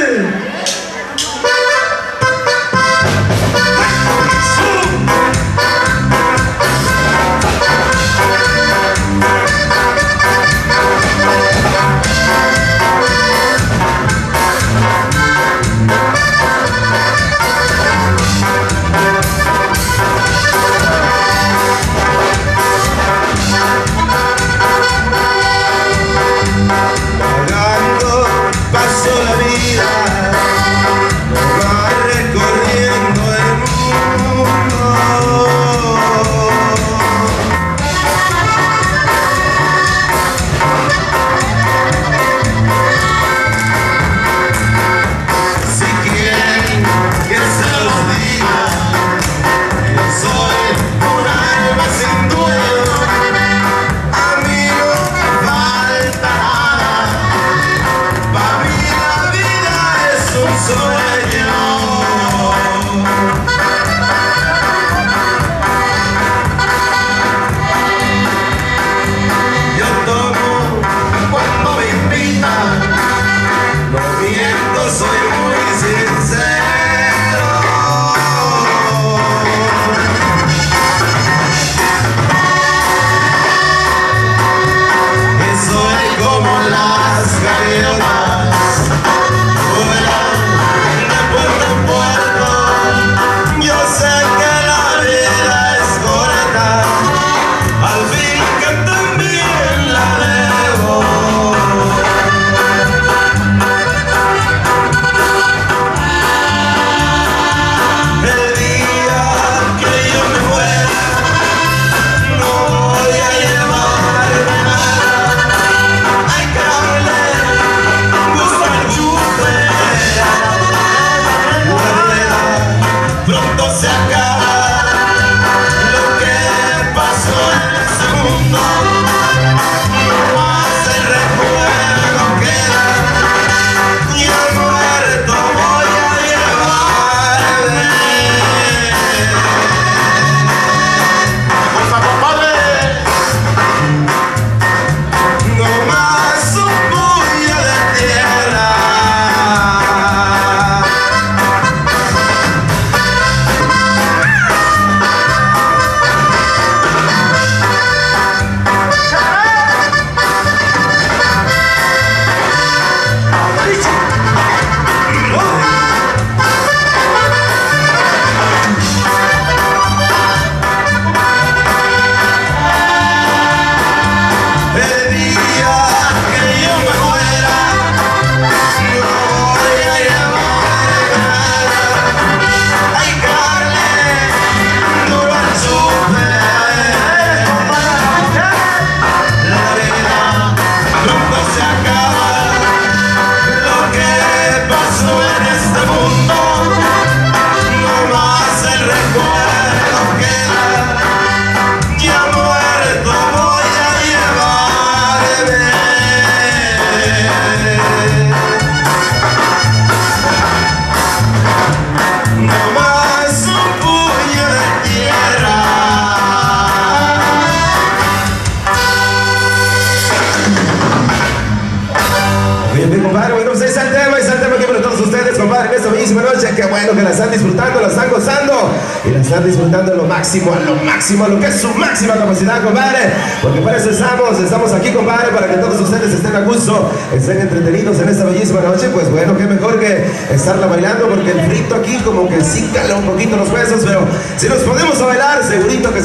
Qué bueno que la están disfrutando, la están gozando y la están disfrutando a lo máximo, a lo que es su máxima capacidad, compadre, porque para eso estamos aquí, compadre, para que todos ustedes estén a gusto, estén entretenidos en esta bellísima noche. Pues bueno, qué mejor que estarla bailando, porque el frito aquí como que sí cala un poquito los huesos, pero si nos ponemos a bailar, segurito que se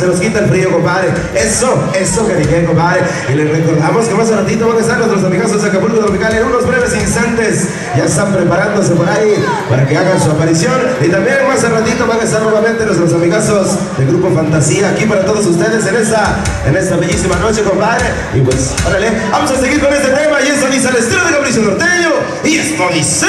se nos quita el frío, compadre. Eso que dije, compadre. Y les recordamos que más a ratito van a estar nuestros amigazos de Acapulco Tropical en unos breves instantes. Ya están preparándose por ahí para que hagan su aparición. Y también más a ratito van a estar nuevamente nuestros amigazos del Grupo Fantasía aquí para todos ustedes en esta bellísima noche, compadre. Y pues, órale, vamos a seguir con este tema. Y esto dice al estilo de Capricho Norteño. Y esto dice...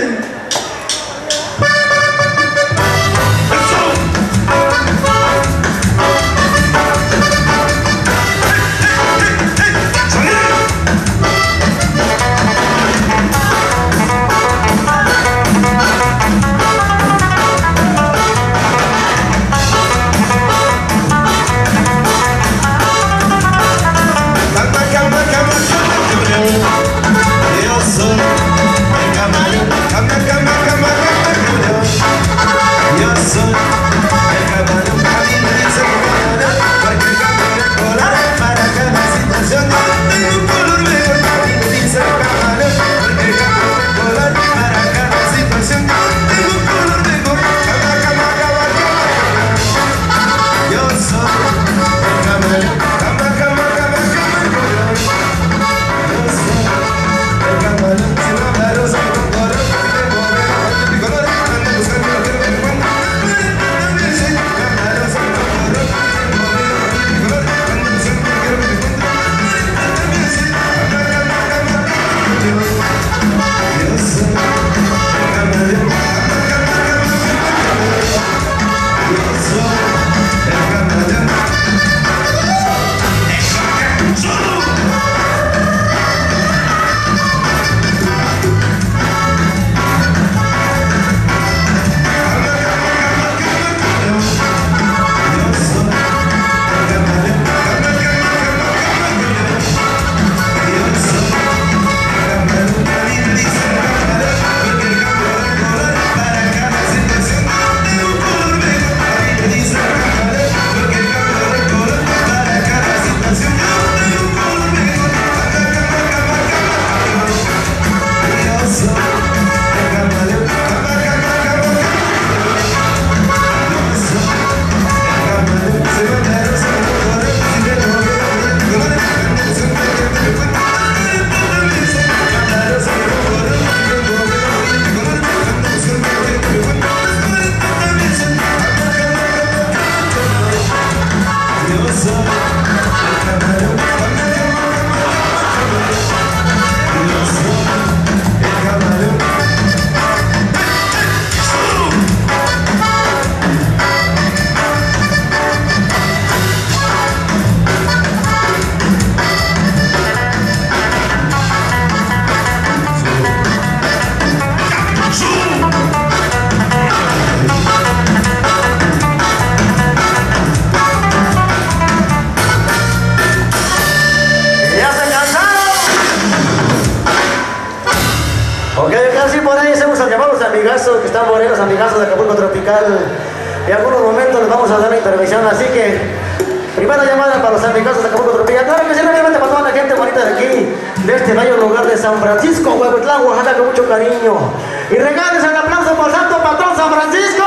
amigazos que están morenos, amigazos de Acapulco Tropical. En algunos momentos les vamos a dar una intervención, así que primera llamada para los amigazos de Acapulco Tropical. Claro que sí, obviamente para toda la gente bonita de aquí, de este bello lugar de San Francisco, Huehuetlán, Oaxaca, con mucho cariño. Y regales el aplauso por Santo Patrón San Francisco.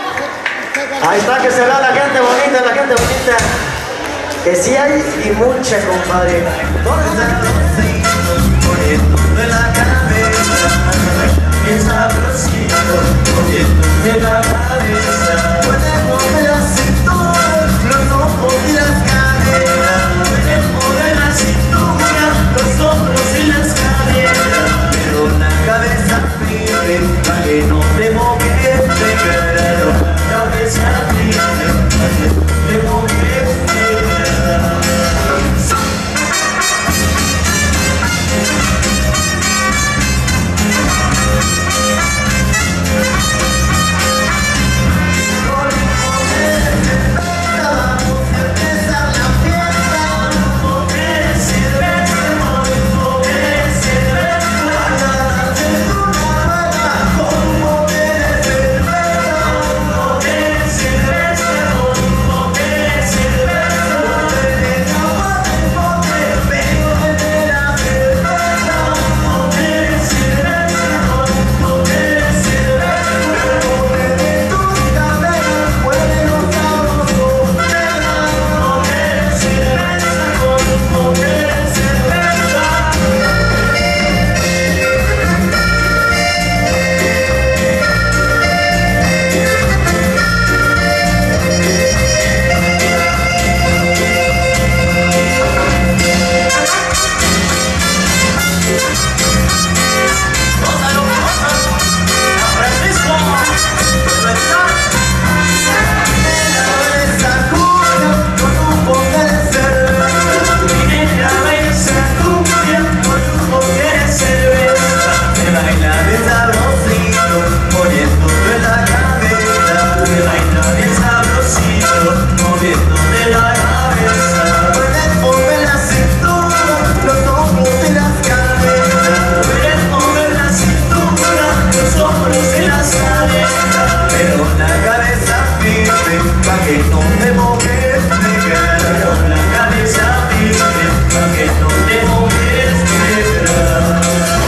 Ahí está, que se da la gente bonita, la gente bonita. Que sí hay y mucha, compadre. Poniéndome la cabeza, bien sabrosito, poniéndome la cabeza, poniéndome la cintura, los ojos y las caderas, poniéndome la cintura, los hombros y las caderas, pero la cabeza firme, para que no te moquete, pero la cabeza firme, para que no te moquete. no te mojes, negra, con la cabeza firme, que no te mojes, negra.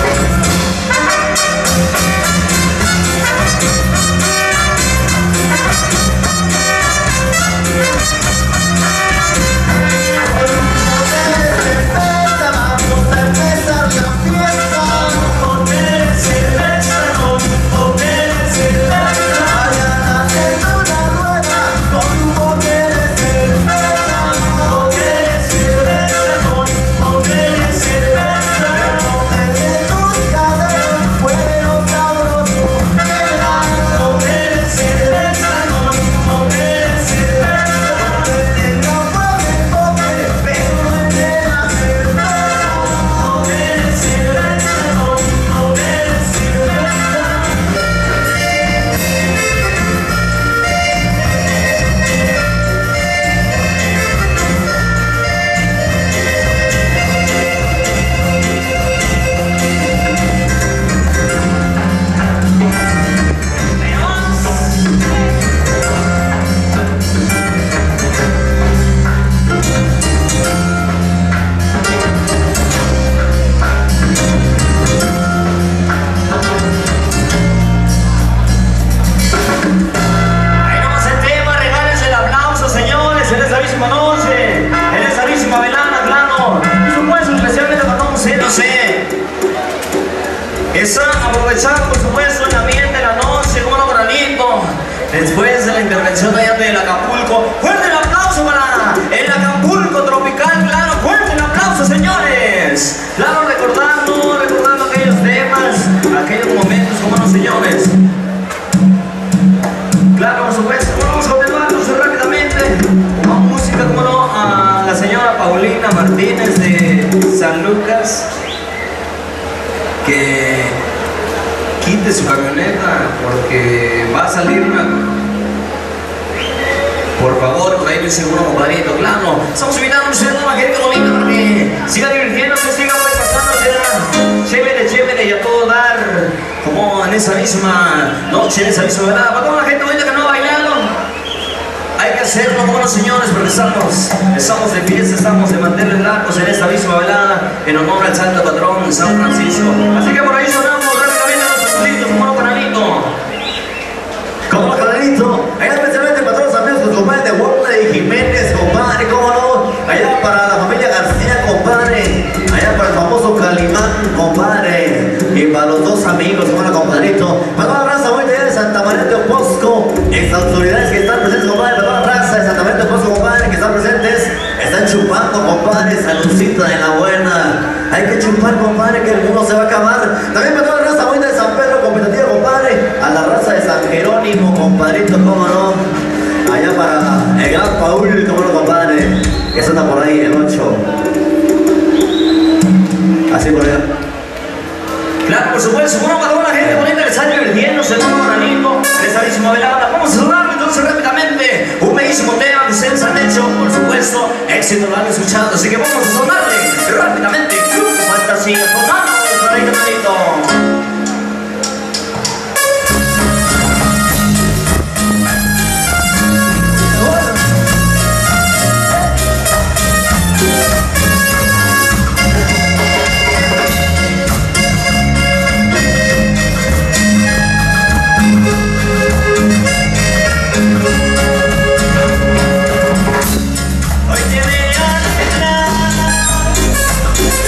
Aprovechando por supuesto el ambiente de la noche, como no, granito. Después de la intervención allá del Acapulco, fuerte el aplauso para el Acapulco tropical, claro, fuerte el aplauso, señores. Claro, recordando aquellos temas, aquellos momentos, como no, señores. Claro, por supuesto, vamos a continuarnos rápidamente con música, como no, a la señora Paulina Martínez de San Lucas, que quite su camioneta porque va a salir una... Por favor, por ahí no es seguro, compadrito, claro. Estamos invitando a ustedes a una gente bonita para que siga divirtiéndose, siga pues pasándose chévere y a todo dar, como en esa misma noche, en esa misma velada. Para toda la gente bonita que no ha bailado, hay que hacerlo, como los señores, porque estamos de fiesta, estamos de mantener largos en esta misma velada, en honor al santo patrón de San Francisco. Así que por ahí sonamos rápidamente a nuestros listos, como no, canalito. Como no, canalito, allá especialmente para todos los amigos, los compadres de Huerta y Jiménez, compadre, cómo no, allá para la familia García, compadre, allá para el famoso Calimán, compadre, y para los dos amigos, como no, compadrito, para toda la raza bonita de Santa María de Oposco, estas autoridades que están presentes, compadre, para toda la raza de Santa María de Oposco, compadre, que están presentes, están chupando, compadre, saludcita de la buena. Hay que chupar, compadre, que el mundo se va a acabar. También para toda la raza bonita de San Pedro, competitiva, compadre, a la raza de San Jerónimo, compadrito, cómo no, allá para el gran Paul, cómo no, compadre, que suena por ahí el 8. Así por allá. Claro, por supuesto, bueno, para toda la gente bonita que está divirtiéndose, como granito, en esta misma velada. Vamos a sonarlo entonces rápidamente un bellísimo tema que ustedes han hecho, por supuesto, éxito lo han escuchado, así que vamos a sonarle rápidamente Grupo Fantasía, sonando por ahí, granito. Hoy te voy a arreglar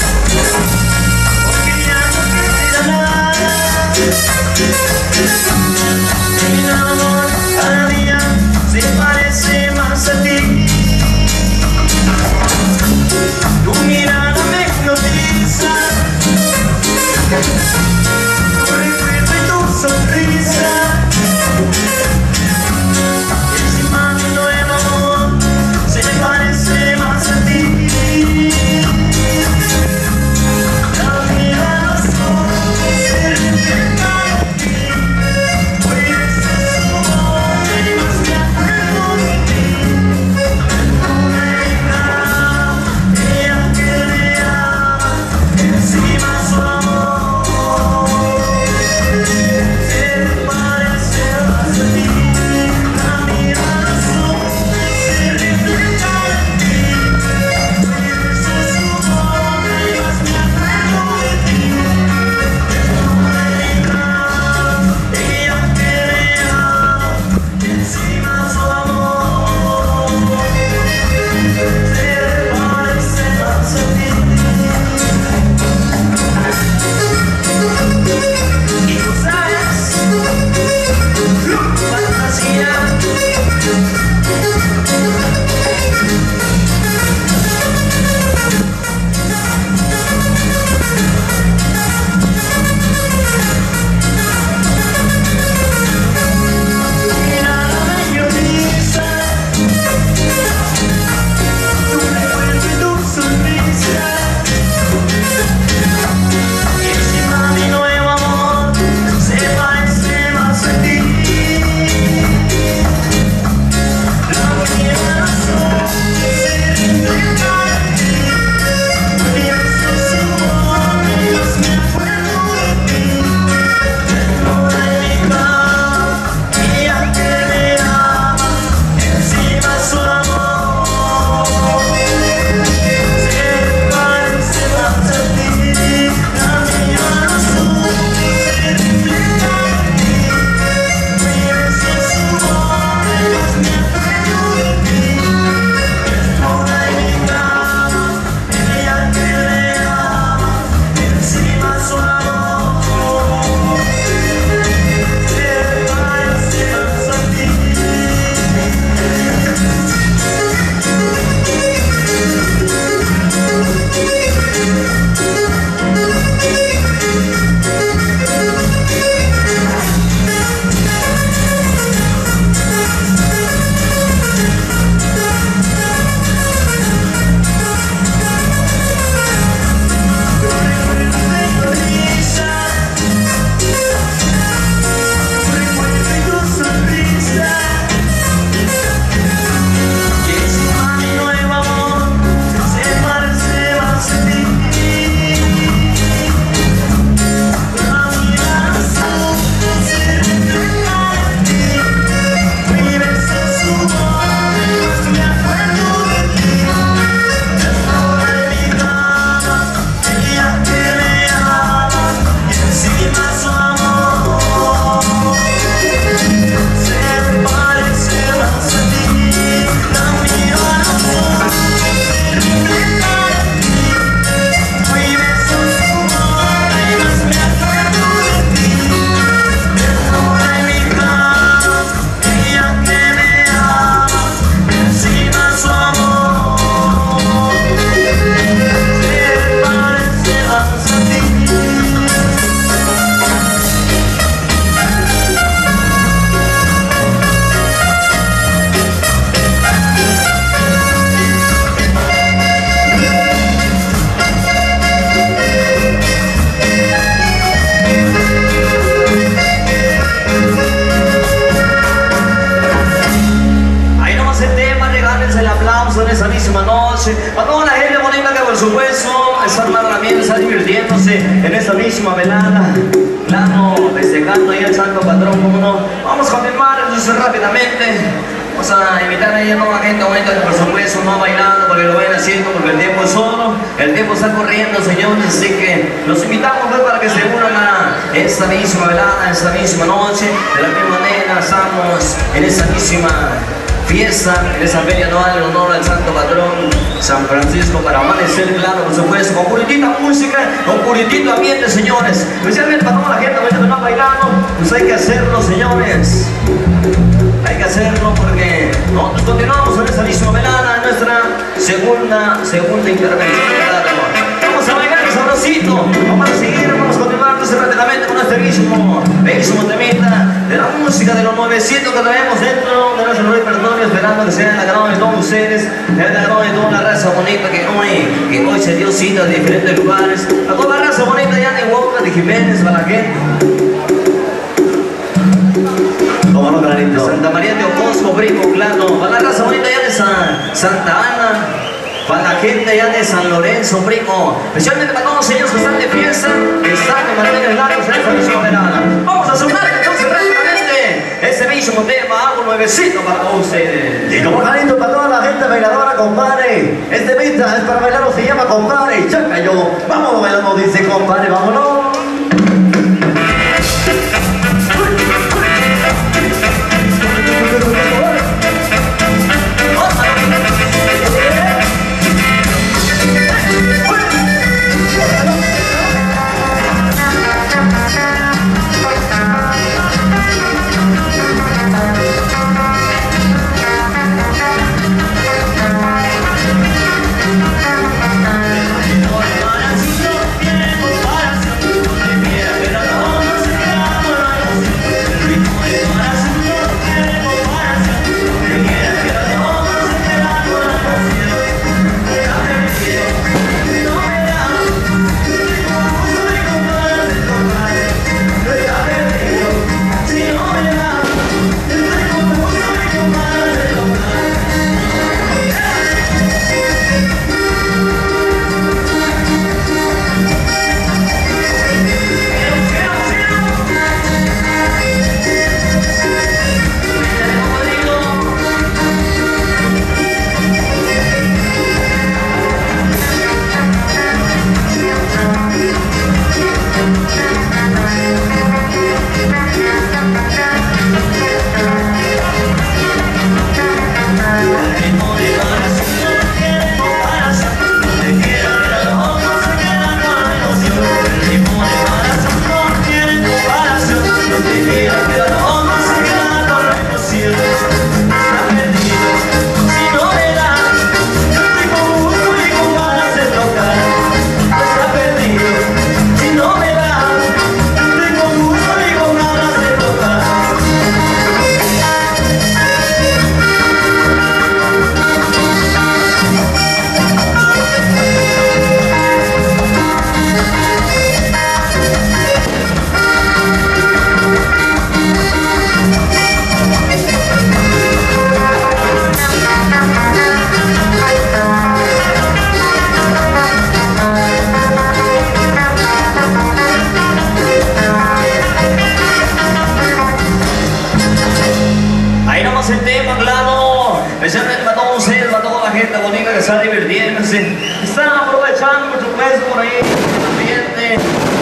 aplauso en esa misma noche. A toda la gente bonita que por supuesto está armando la ambiente, está divirtiéndose en esta misma velada. Claro, festejando ahí el santo patrón, como no. Vamos a continuar entonces rápidamente. Vamos a invitar ahí a toda la gente bonita que por supuesto no bailando porque lo vayan haciendo, porque el tiempo es oro, el tiempo está corriendo, señores, así que los invitamos pues, para que se unan a esta misma velada, esta misma noche. De la misma manera estamos en esta misma fiesta, en esa feria anual en honor al santo patrón San Francisco, para amanecer, claro, por supuesto, con puritita música, con puritito ambiente, señores. Especialmente para toda la gente que no ha bailado, pues hay que hacerlo, señores. Hay que hacerlo porque nosotros continuamos en esta misma velada, nuestra segunda intervención. Vamos a bailar sabrosito, vamos a seguir, vamos a continuar entonces rápidamente con este bellísimo temita de la música de los 900 que traemos dentro de nuestro repertorio, esperando que sea el agrado de todos ustedes, el agrado de toda la raza bonita que hoy se dio cita de diferentes lugares, a toda la raza bonita ya de Huauca, de Jiménez, Balaguer, de Santa María de Ocosco, Brico, claro, para la raza bonita ya de Santa Ana, para la gente allá de San Lorenzo, Brico, especialmente para todos ellos que están de fiesta, que están de mantener largos en esta misión velada. Vamos a sonar entonces rápidamente ese mismo tema, algo nuevecito para todos ustedes. Y como cariño para toda la gente bailadora, compadre, este pista es para bailar, se llama compadre, Chacayo. Vamos bailando, dice compadre, vámonos. Especialmente para todos ustedes, para toda la gente bonita que está divirtiéndose. Están aprovechando, por supuesto, por ahí el ambiente.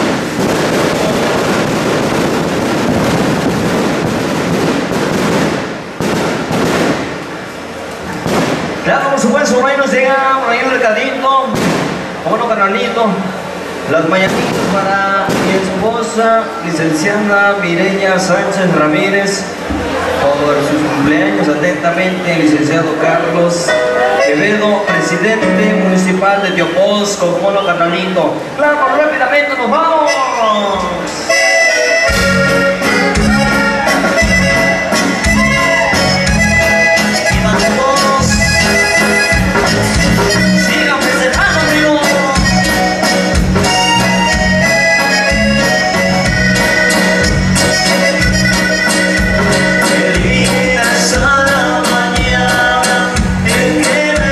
Claro, por supuesto, por ahí nos llega por ahí un recadito, bueno, canalito. Las mañanitas para mi esposa, licenciada Mireya Sánchez Ramírez, por sus cumpleaños, atentamente, licenciado Carlos Quevedo, presidente municipal de Teoposco, mono canalito. Claro, rápidamente nos vamos. Que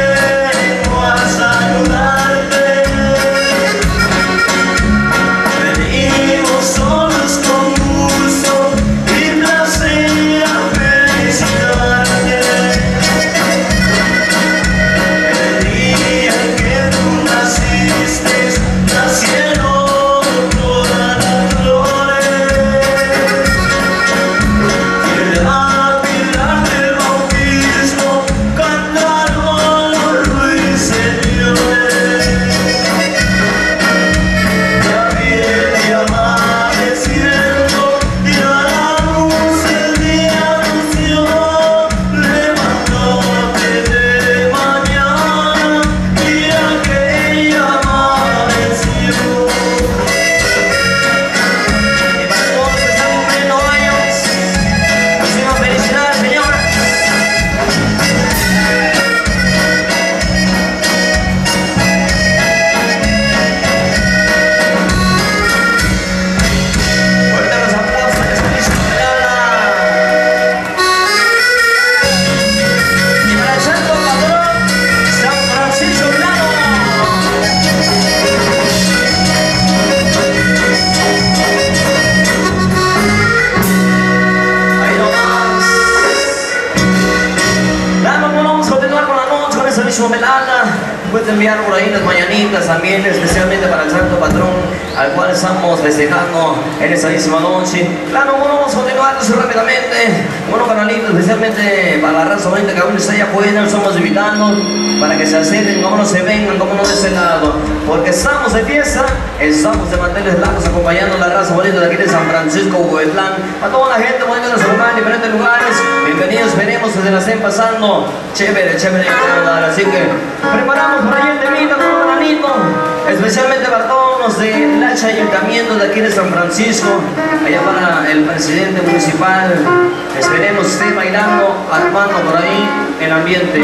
esa misma velada. Puedes enviar por ahí las mañanitas también, especialmente para el santo patrón al cual estamos festejando en esa misma noche. Claro, bueno, vamos a continuar rápidamente. Bueno, canalito, especialmente para la raza bonita que aún está allá afuera, estamos invitando para que se acerquen, como no se vengan, como no de ese lado, porque estamos de fiesta, estamos de manteles largos acompañando a la raza bonita de aquí de San Francisco, Huehuetlán, a toda la gente bonita que nos acompaña en diferentes lugares. Bienvenidos, esperemos que se la estén pasando chévere, chévere, así que preparamos por ahí el temita, todo granito, especialmente para todos los del ayuntamiento de aquí de San Francisco, allá para el presidente municipal. Esperemos que esté bailando, armando por ahí el ambiente.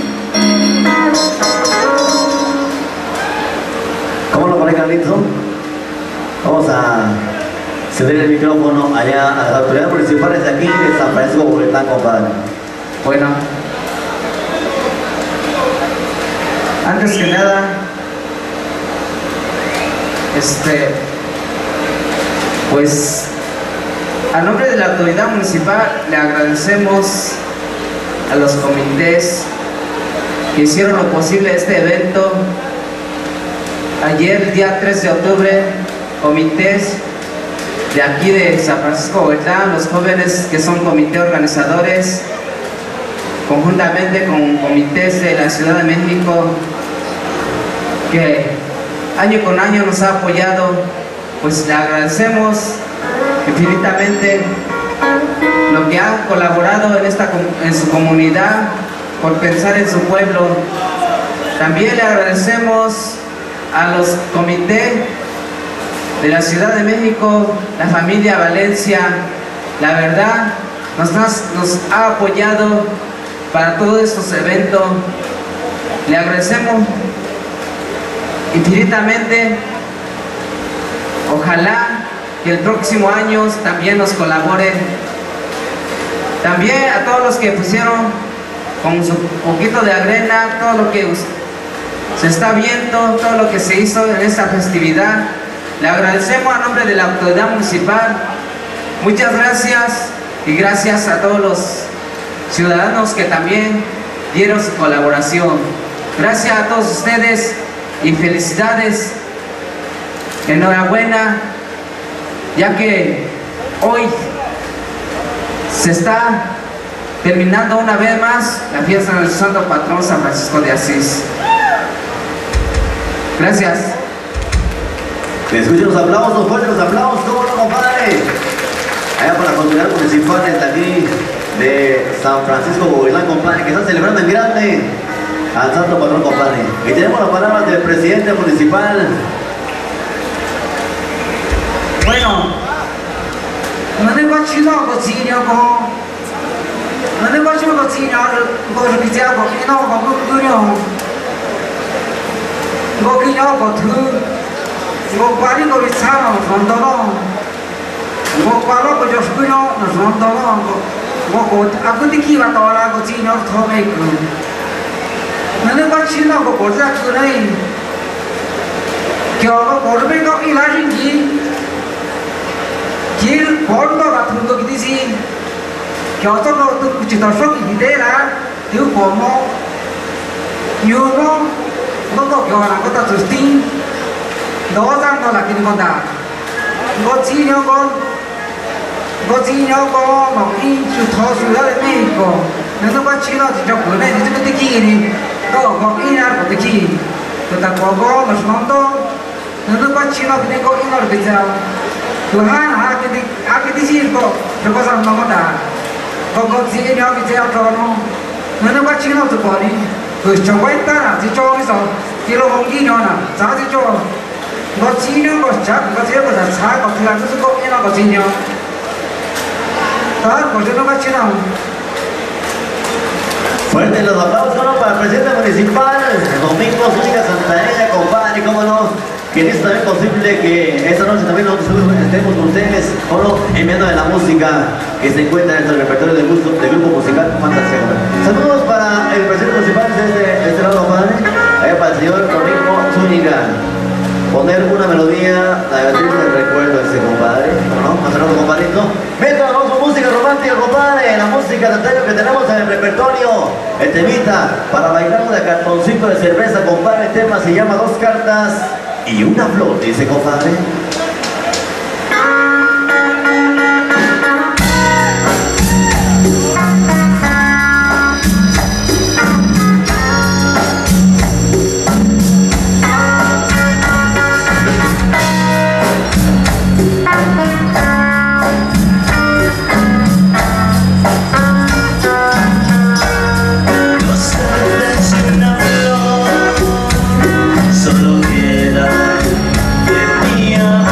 ¿Cómo lo pone Carlito? Vamos a ceder el micrófono allá a las autoridades municipales de aquí de San Francisco, Huehuetlán, compadre. Bueno, antes que nada, pues a nombre de la autoridad municipal le agradecemos a los comités que hicieron lo posible este evento. Ayer, el día 3 de octubre, comités de aquí de San Francisco, Huehuetlán, los jóvenes que son comités organizadores, conjuntamente con comités de la Ciudad de México, que año con año nos ha apoyado, pues le agradecemos infinitamente lo que ha colaborado en su comunidad por pensar en su pueblo. También le agradecemos a los comités de la Ciudad de México, la familia Valencia, la verdad nos ha apoyado para todos estos eventos. Le agradecemos infinitamente. Ojalá que el próximo año también nos colaboren. También a todos los que pusieron con su poquito de arena, todo lo que se está viendo, todo lo que se hizo en esta festividad. Le agradecemos a nombre de la autoridad municipal. Muchas gracias, y gracias a todos los ciudadanos que también dieron su colaboración. Gracias a todos ustedes y felicidades. Enhorabuena, ya que hoy se está terminando una vez más la fiesta del Santo Patrón San Francisco de Asís. Gracias. Me escuchen los aplausos, fuertes los aplausos, ¿cómo no, compadre? Allá para la autoridad municipal de aquí de San Francisco, Huehuetlán, compadre, que están celebrando en grande al Santo Patrón, compadre. Y tenemos las palabras del presidente municipal. Bueno, no tengo chino con chino con, no tengo chino con chino con repitea con chino con cuño, con cuño con tú, con cuál con bichano con todo, con cuál con yo cuño con todo, con aku tiki va toda con chino con me con, no tengo chino con cosa con ahí, que hago por me con ilaji 길 벌도 같은 거 기듯이 교통도 또 지도석이 기대라 그 고모 유모 너도 교환한 것도 좋지 너장도 낚이는 거다 너 지녀고 먹이 더 수다를 내고 너도 같이 너도 저 보내 이제 듣기니 너 먹이나 듣기 너다 보고 무슨도 너도 같이 너 그냥 거 이날 비자 Tuhan aku di sini kok berkosan banget kok sini aku bisa kalau nana buat cina tu kali terus coba itu lah si coba misal kilo mungkin mana saya si coba kok cina kok cak kok cina kok cak kok tidak tu kok ini kok cina tak kok cina kok cina. Fuerte los aplausos para el presidente municipal, Domingo Zúñiga Santaella, compadre, cómo no. Que es también posible que esta noche también nosotros estemos con ustedes, solo en medio de la música que se encuentra en el repertorio del grupo musical Fantasía. Saludos para el presidente municipal de este lado, padre, allá para el señor Domingo Zúñiga. poner una melodía a el recuerdo de ese compadre, ¿no? Nuestro compadrito. Mientras vamos con música romántica, compadre, la música de antaño que tenemos en el repertorio. El temita para bailar una cartoncito de cerveza, compadre. El tema se llama Dos cartas y una flor, dice compadre. Solo queda de mi amor.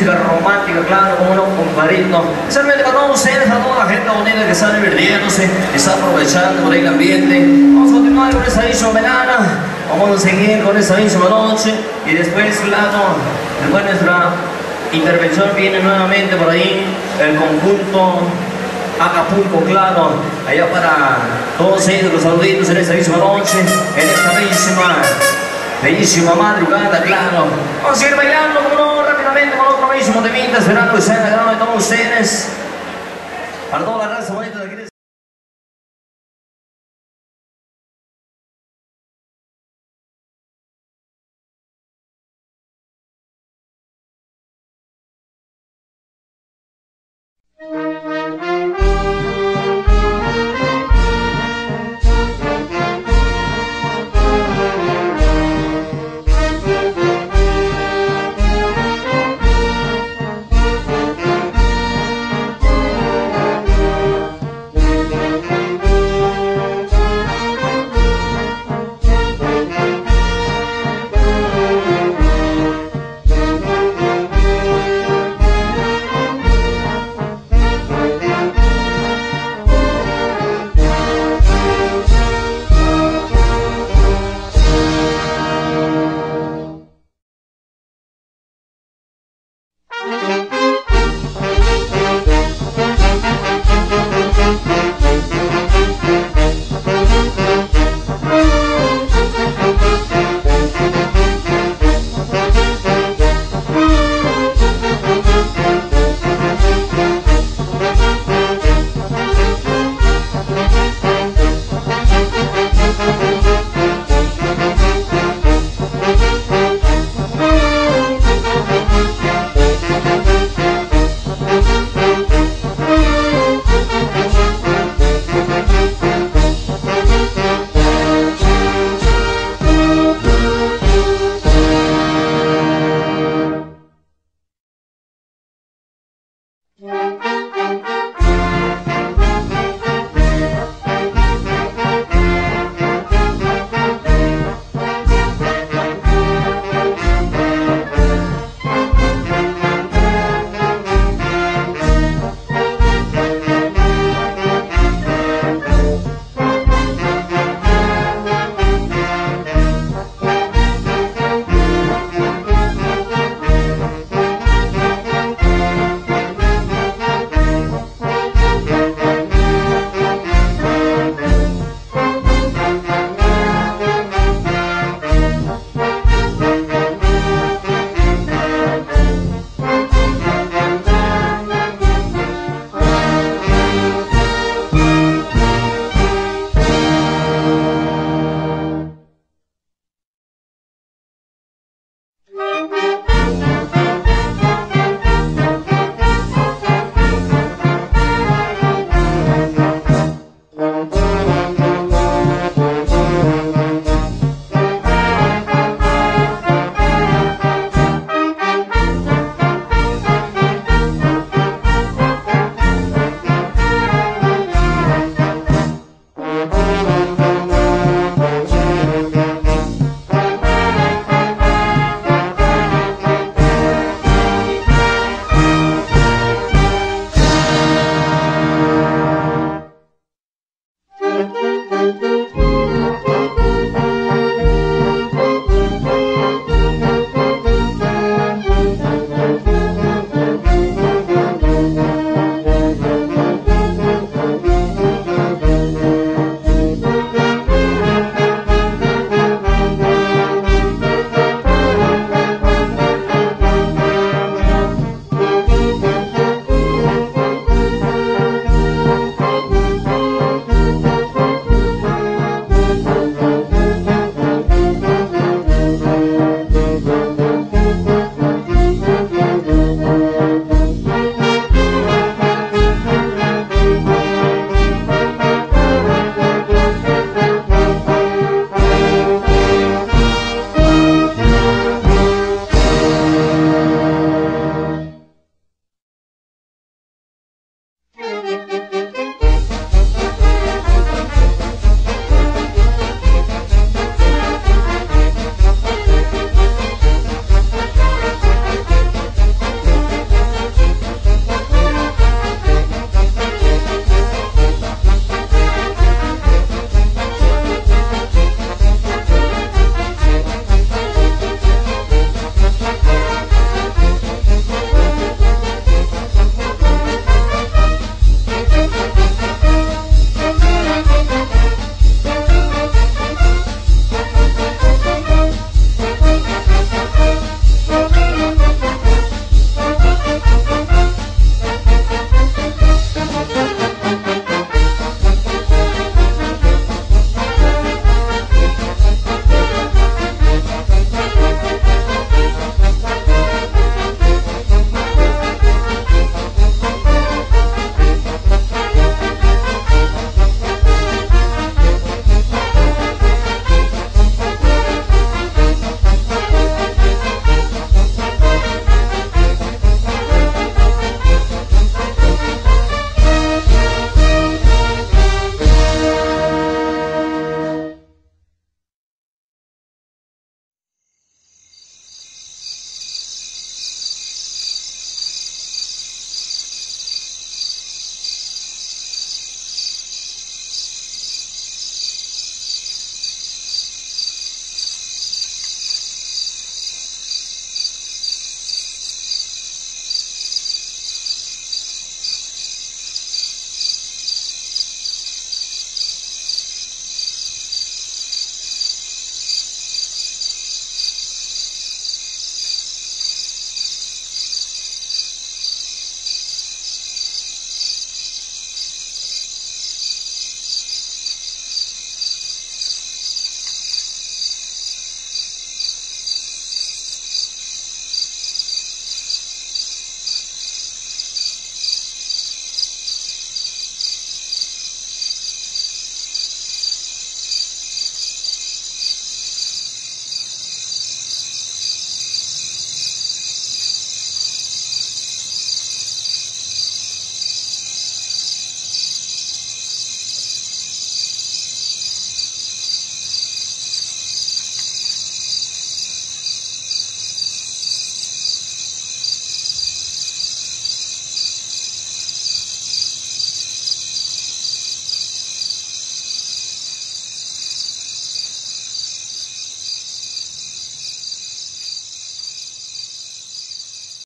música romántica, claro, como no, compadrito. Especialmente para todos ustedes, a toda la gente bonita que está divirtiéndose, que está aprovechando por ahí el ambiente. Vamos a continuar con esta misma velada, vamos a seguir con esta misma noche y después, claro, después nuestra intervención viene nuevamente por ahí el conjunto Acapulco, claro, allá para todos ellos, los saluditos en esta misma noche, en esta bellísima madrugada, claro. Vamos a ir bailando, como no, rápidamente con otro bellísimo temita, esperando que sea el agrado de todos ustedes, para toda la raza bonita de aquí.